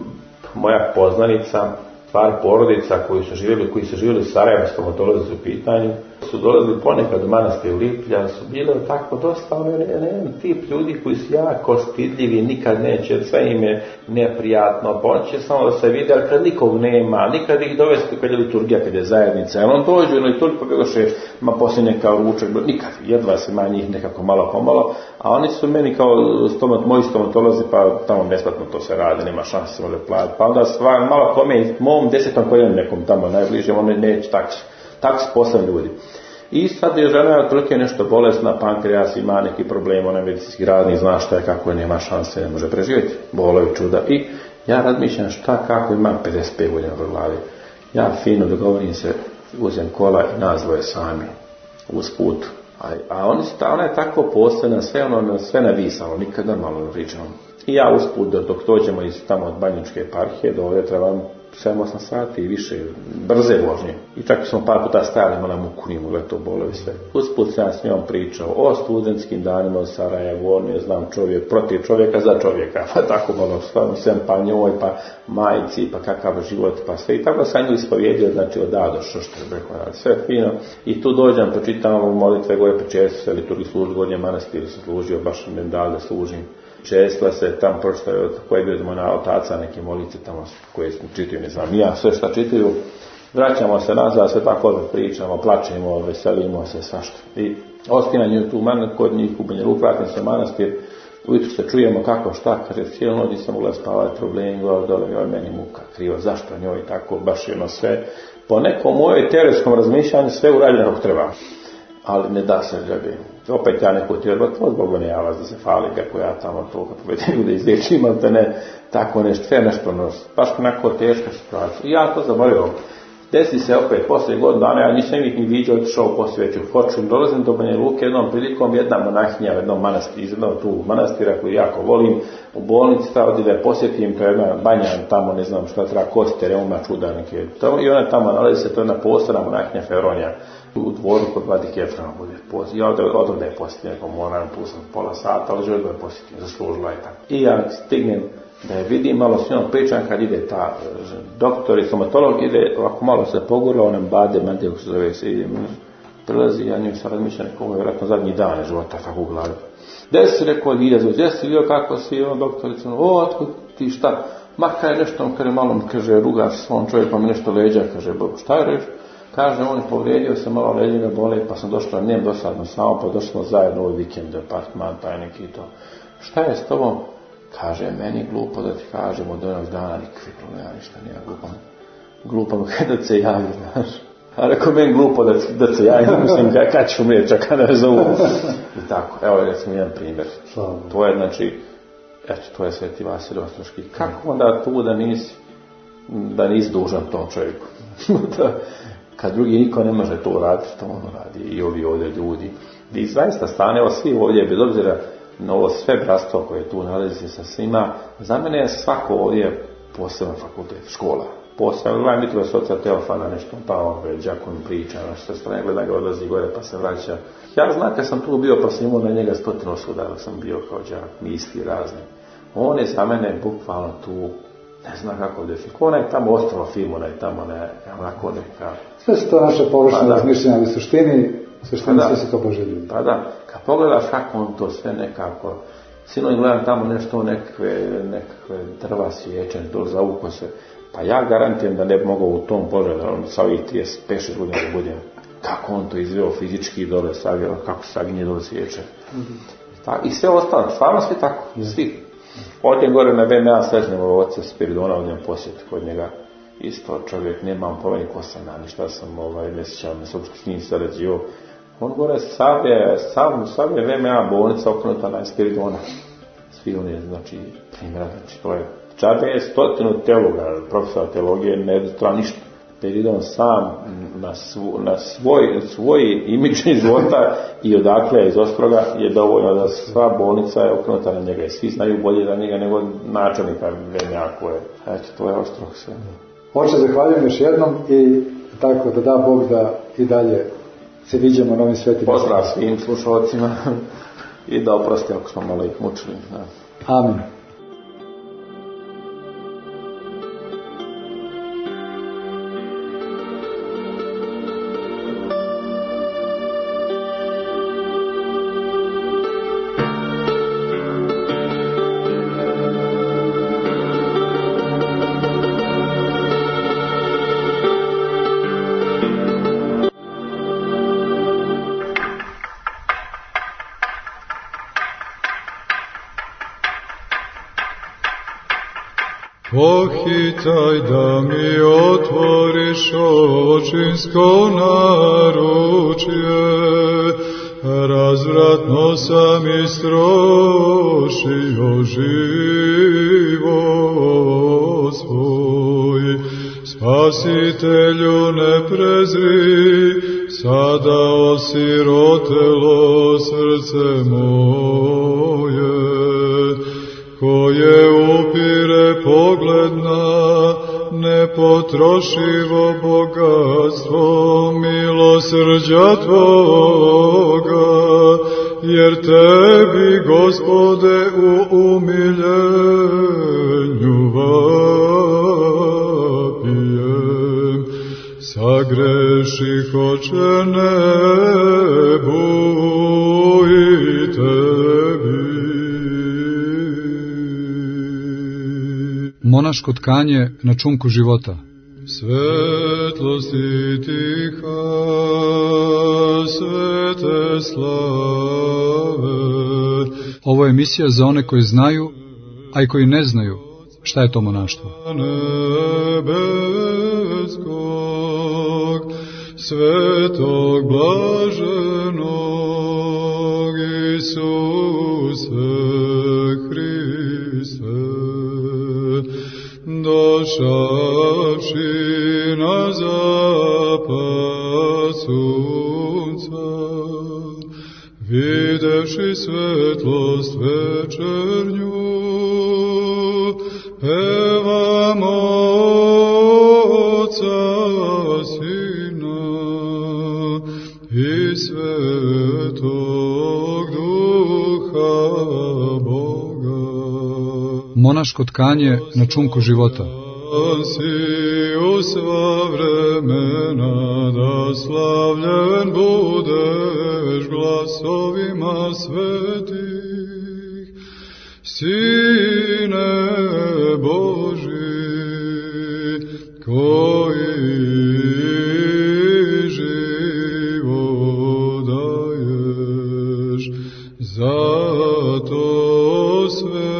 moja poznanica, par porodica koji su živjeli, koji su živjeli u Sarajevu, stomatolozi su u pitanju, su dolazili ponekad u manastir Liplja, su bile tako dosta, ono, ne, ne, tip ljudi koji su jako stidljivi, nikad neće, sve im je neprijatno, pa on će samo da se vidi, ali kad nikog nema, nikad ih dovesti kad je liturgija, kad je zajednica, ali on dođu na liturgiju, pa gledaše, ima poslije neka ručak, nikad, jedva se ima njih nekako malo pomalo, a oni su meni kao stomat, moji stomatolozi, pa tamo besplatno to se radi, nema šanse se može platiti, pa onda stvar, malo kome, mom desetom koljenu nekom tamo najbliže, on neće tako. Tako su posebni ljudi. I sad je žena otprilike nešto bolesna, pankreas ima neki problem, ona je medicinski radnik, zna šta je, kako je, nema šanse, ne može preživjeti. Bolovi čuda. I ja razmišljam šta, kako imam pedeset pet godina u glavi. Ja fino dogovorim se, uzem kola i nazvoje sami uz put. A, a oni, ona je tako posebna, sve ono, sve navisalo, nikad normalno ne pričamo. I ja usput, dok dođemo iz tamo od Banjičke eparhije, do ovdje trebam sedam osam sati i više brze vožnje. I čak smo par puta stajali, imala muku, nije mogla to bolovi sve. Usput sam s njom pričao o studentskim danima u Sarajevu, on je, znam, čovjek protiv čovjeka za čovjeka, pa tako malo stvarno sem, pa njoj, pa majici, pa kakav život, pa sve. I tako sam nju ispovjedio, znači od A do Š, što je rekao, sve fino. I tu dođem, pročitam molitve gore, pričesto se liturgi služi, Gornje manastir se služio, baš ne dal da služim. Čestva se tam prošto je, koje je bio na otaca neke molice tamo koje smo čitaju, ne znam, ja sve šta čitaju, vraćamo se nazad, sve tako pričamo, plačemo, veselimo se, svašta. I ostajem nju tu man, kod njih u Banja Luka, vratim se u manastir, ujutru se čujemo kako, šta, kaže, cijelu noć nisam mogla spavati, problemi, gore, dole, joj, meni muka, krivo, zašto njoj, tako, baš je ono sve. Po nekom mojoj teoretskom razmišljanju sve urađeno kako treba, ali ne da se žebi. Opet ja neko ti odbati, to zbog ne javaz da se fali kako ja tamo to kad povedem ljude izliječi, imam te ne, tako nešto, sve nešto nos, baš onako teška situacija. I ja to zaboravio. Desi se opet, poslije godinu dana, ja nisam ih ni vidio, otišao poslije veću Foču, dolazim do Banja Luke jednom prilikom, jedna monahinja u jednom manastira, iz jednog tu manastira koji jako volim, u bolnici ta odide posjetim, to je jedna banjan tamo, ne znam šta treba, kosti, reuma, čuda neke, i ona tamo nalazi se, to je jedna posebna monahinja Feronija, u dvoru kod Vladike Efrema bude posjetim. Ja odavde je posjetim, neko moram pustim pola sata, ali želim da je posjetim, zaslužila je tako. I ja stignem da je vidim, malo s njom pričam kad ide ta doktor i stomatolog, ide ovako malo se pogurla, onem bade, mande, kako se zove se, ide, prilazi, ja njim sam razmišljam, nekom je vjerojatno zadnji dan života, tako u glavi. Gdje si rekao, Ilija, gdje si vidio kako si, on doktorica, o, otkud ti šta, ma kaj nešto, kaže, malo mi, kaže, ruga se svom čovjeku, pa mi nešto leđa, kaže, šta je reći? Kaže, on je povrijedio se, malo leđa ga bole, pa sam došla, nijem dosadno samo, pa došli smo zajedno ovaj vikend, apartman, taj neki i to. Šta je s tobom? Kaže, meni glupo da ti kažem od onog dana nikakve problema, ništa nije glupo. Glupo mi kada se javi, znaš. A rekao, meni glupo da, da se javi, mislim, kad ću umrijeti, čak kada me zovu. I tako, evo recimo jedan primjer. To je, znači, eto, to je Sveti Vasilij Ostroški. Kako onda tu da nisi, da nisi dužan tom čovjeku? kad drugi niko ne može to raditi, što on radi, i ovi ovdje ljudi. I zaista stane, evo svi ovdje, bez obzira na ovo sve bratstvo koje tu nalazi se sa svima, za mene je svako ovdje poseban fakultet, škola. Posebno, gledaj Mitrović socija Teofana, nešto pa ove, Đakon priča, naš sestra ne gleda ga odlazi gore pa se vraća. Ja znam kad sam tu bio pa sam imao na njega stotinu suda, dok sam bio kao đak, misli razni. On je za mene bukvalno tu, ne znam kako definiti, ona je tamo ostalo film, ona je tamo ne, onako neka... Sve su to naše površne pa razmišljenja, ali suštini, suštini pa sve su to Božje ljudi. Pa da, kad pogledaš kako on to sve nekako, sinoć gledam tamo nešto, nekakve, nekakve drva svijeće, dole zavuko se, pa ja garantijem da ne bi mogao u tom pogledu, sa ovih trideset pet šest godina da budem, kako on to izveo fizički dole savio, kako saginje dole svijeće. Mm-hmm. I sve ostalo, stvarno svi tako, mm-hmm. svi. Odjem gore na B M A, srećnjem ovo oca Spiridona, odjem posjeti kod njega. Isto čovjek, nemam pomenik osana, ništa sam, ovaj, ne sjećam, ne sam s njim sarađivao. On gore sav je, sav, sav je V M A bolnica okrenuta na Spiridona. Svi oni, znači, primjera, znači, to je čabe je stotinu teologa, profesora teologije, ne treba ništa. Spiridon sam na, svo, na svoj, svoj imidž života i odakle iz Ostroga je dovoljno da sva bolnica je okrenuta na njega i svi znaju bolje za njega nego načelnika V M A koje. Eto, to je Ostrog sve. Oče, zahvaljujem još jednom i tako da da Bog da i dalje se viđamo novim svetima. Pozdrav svim slušalcima i da oprosti ako smo malo ih mučili. Da. Amin. Pohitaj da mi otvoriš očinsko naručje, razvratno sam istrošio život svoj. Spasitelju ne prezri, sada osirotelo srce moje, koje upire pogled na nepotrošivo bogatstvo milosrđa Tvoga, jer Tebi, Gospode, u umiljenju vapijem. Sagreših, Oče, nebu i Tebi. Monaško tkanje na čunku života. Svetlosti tiha, svete slave. Ovo je emisija za one koji znaju, a i koji ne znaju šta je to monaštvo. Nebeskog, svetog blaženog Isuse Hriste, došavši na zapad sunca, videvši svetlost večernju, pevamo Oca, Sina i Svetog Duha Boga. Monaško tkanje na čunku života. Si u sva vremena da slavljen budeš glasovima svetih, Sine Boži, koji život daješ, zato sve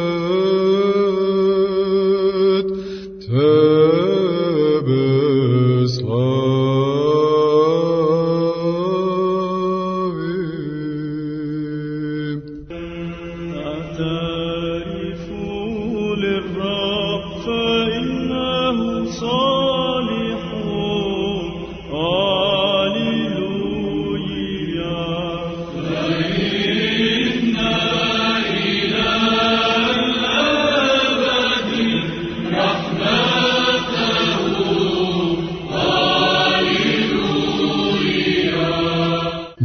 Tebe slavim. أعترفوا للرب فإنه صالح.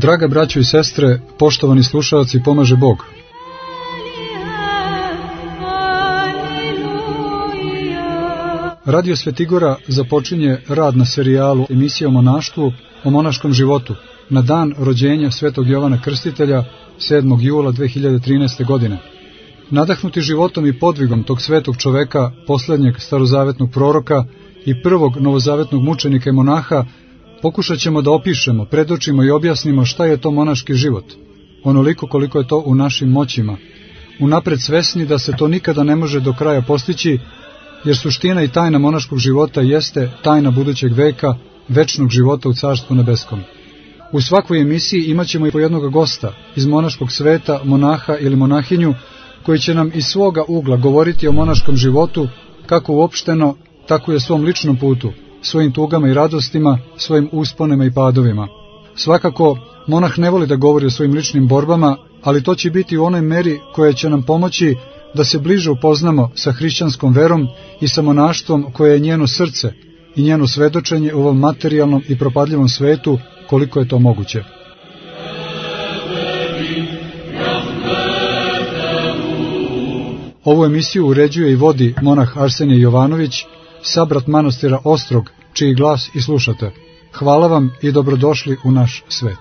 Draga braćo i sestre, poštovani slušalci, pomaže Bog. Radio Svetigora započinje rad na serijalu emisije o monaštvu, o monaškom životu, na dan rođenja svetog Jovana Krstitelja, sedmog jula dve hiljade trinaeste. godine. Nadahnuti životom i podvigom tog svetog čoveka, poslednjeg starozavetnog proroka i prvog novozavetnog mučenika i monaha, pokušat ćemo da opišemo, predočimo i objasnimo šta je to monaški život, onoliko koliko je to u našim moćima, unapred svesni da se to nikada ne može do kraja postići, jer suština i tajna monaškog života jeste tajna budućeg veka, večnog života u Carstvu nebeskom. U svakoj emisiji imat ćemo i po jednog gosta iz monaškog sveta, monaha ili monahinju, koji će nam iz svoga ugla govoriti o monaškom životu, kako uopšteno, tako i o svom ličnom putu, svojim tugama i radostima, svojim usponima i padovima. Svakako, monah ne voli da govori o svojim ličnim borbama, ali to će biti u onoj meri koja će nam pomoći da se bliže upoznamo sa hrišćanskom verom i sa monaštvom koje je njeno srce i njeno svedočenje u ovom materijalnom i propadljivom svetu, koliko je to moguće. Ovu emisiju uređuje i vodi monah Arsenije Jovanović, sabrat manastira Ostrog, čiji glas i slušate. Hvala vam i dobrodošli u naš svet.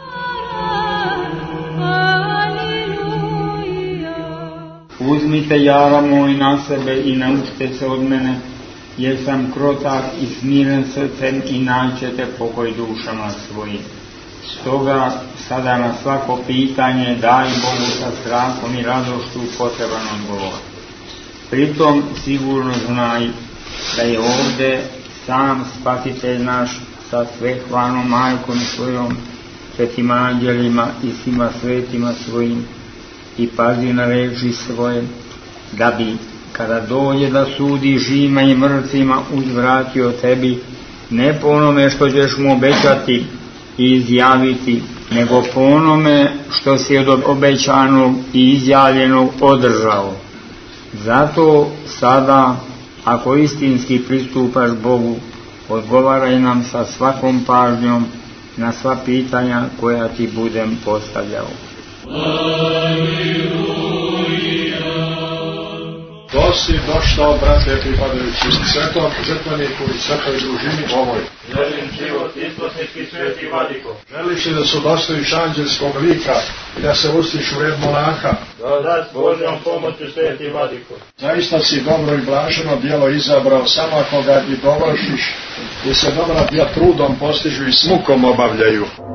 Uzmite jara moj na sebe i naučite se od mene, jer sam krotak i smiren srcem i naćete pokoj dušama svojim. Stoga sada na svako pitanje daj Bogu sa strahom i radošću potreban odgovor. Pritom sigurno znaj da je ovde sam Spasitelj naš sa svehvanom majkom svojom, svetim anđelima i svima svetima svojim, i pazi na reči svoje, da bi, kada dođe da sudi živima i mrtvima, uzvratio tebi, ne po onome što ćeš mu obećati i izjaviti, nego po onome što si od obećanog i izjavljenog održao. Zato sada, ako istinski pristupaš Bogu, odgovaraj nam sa svakom pažnjom na sva pitanja koja ti budem postavljao. To si došao, brate, pripadajući svetom žrtveniku i svetoj družini ovoj. Želim život isposnički sveti vladiko. Želiš li da se udostojiš anđelskog lika i da se ustiš u red monaha? Da, s Božjom pomoću sveti vladiko. Zaista si dobro i blaženo djelo izabrao, samo ako ga i dovršiš, jer se dobra djela trudom postižu i s mukom obavljaju.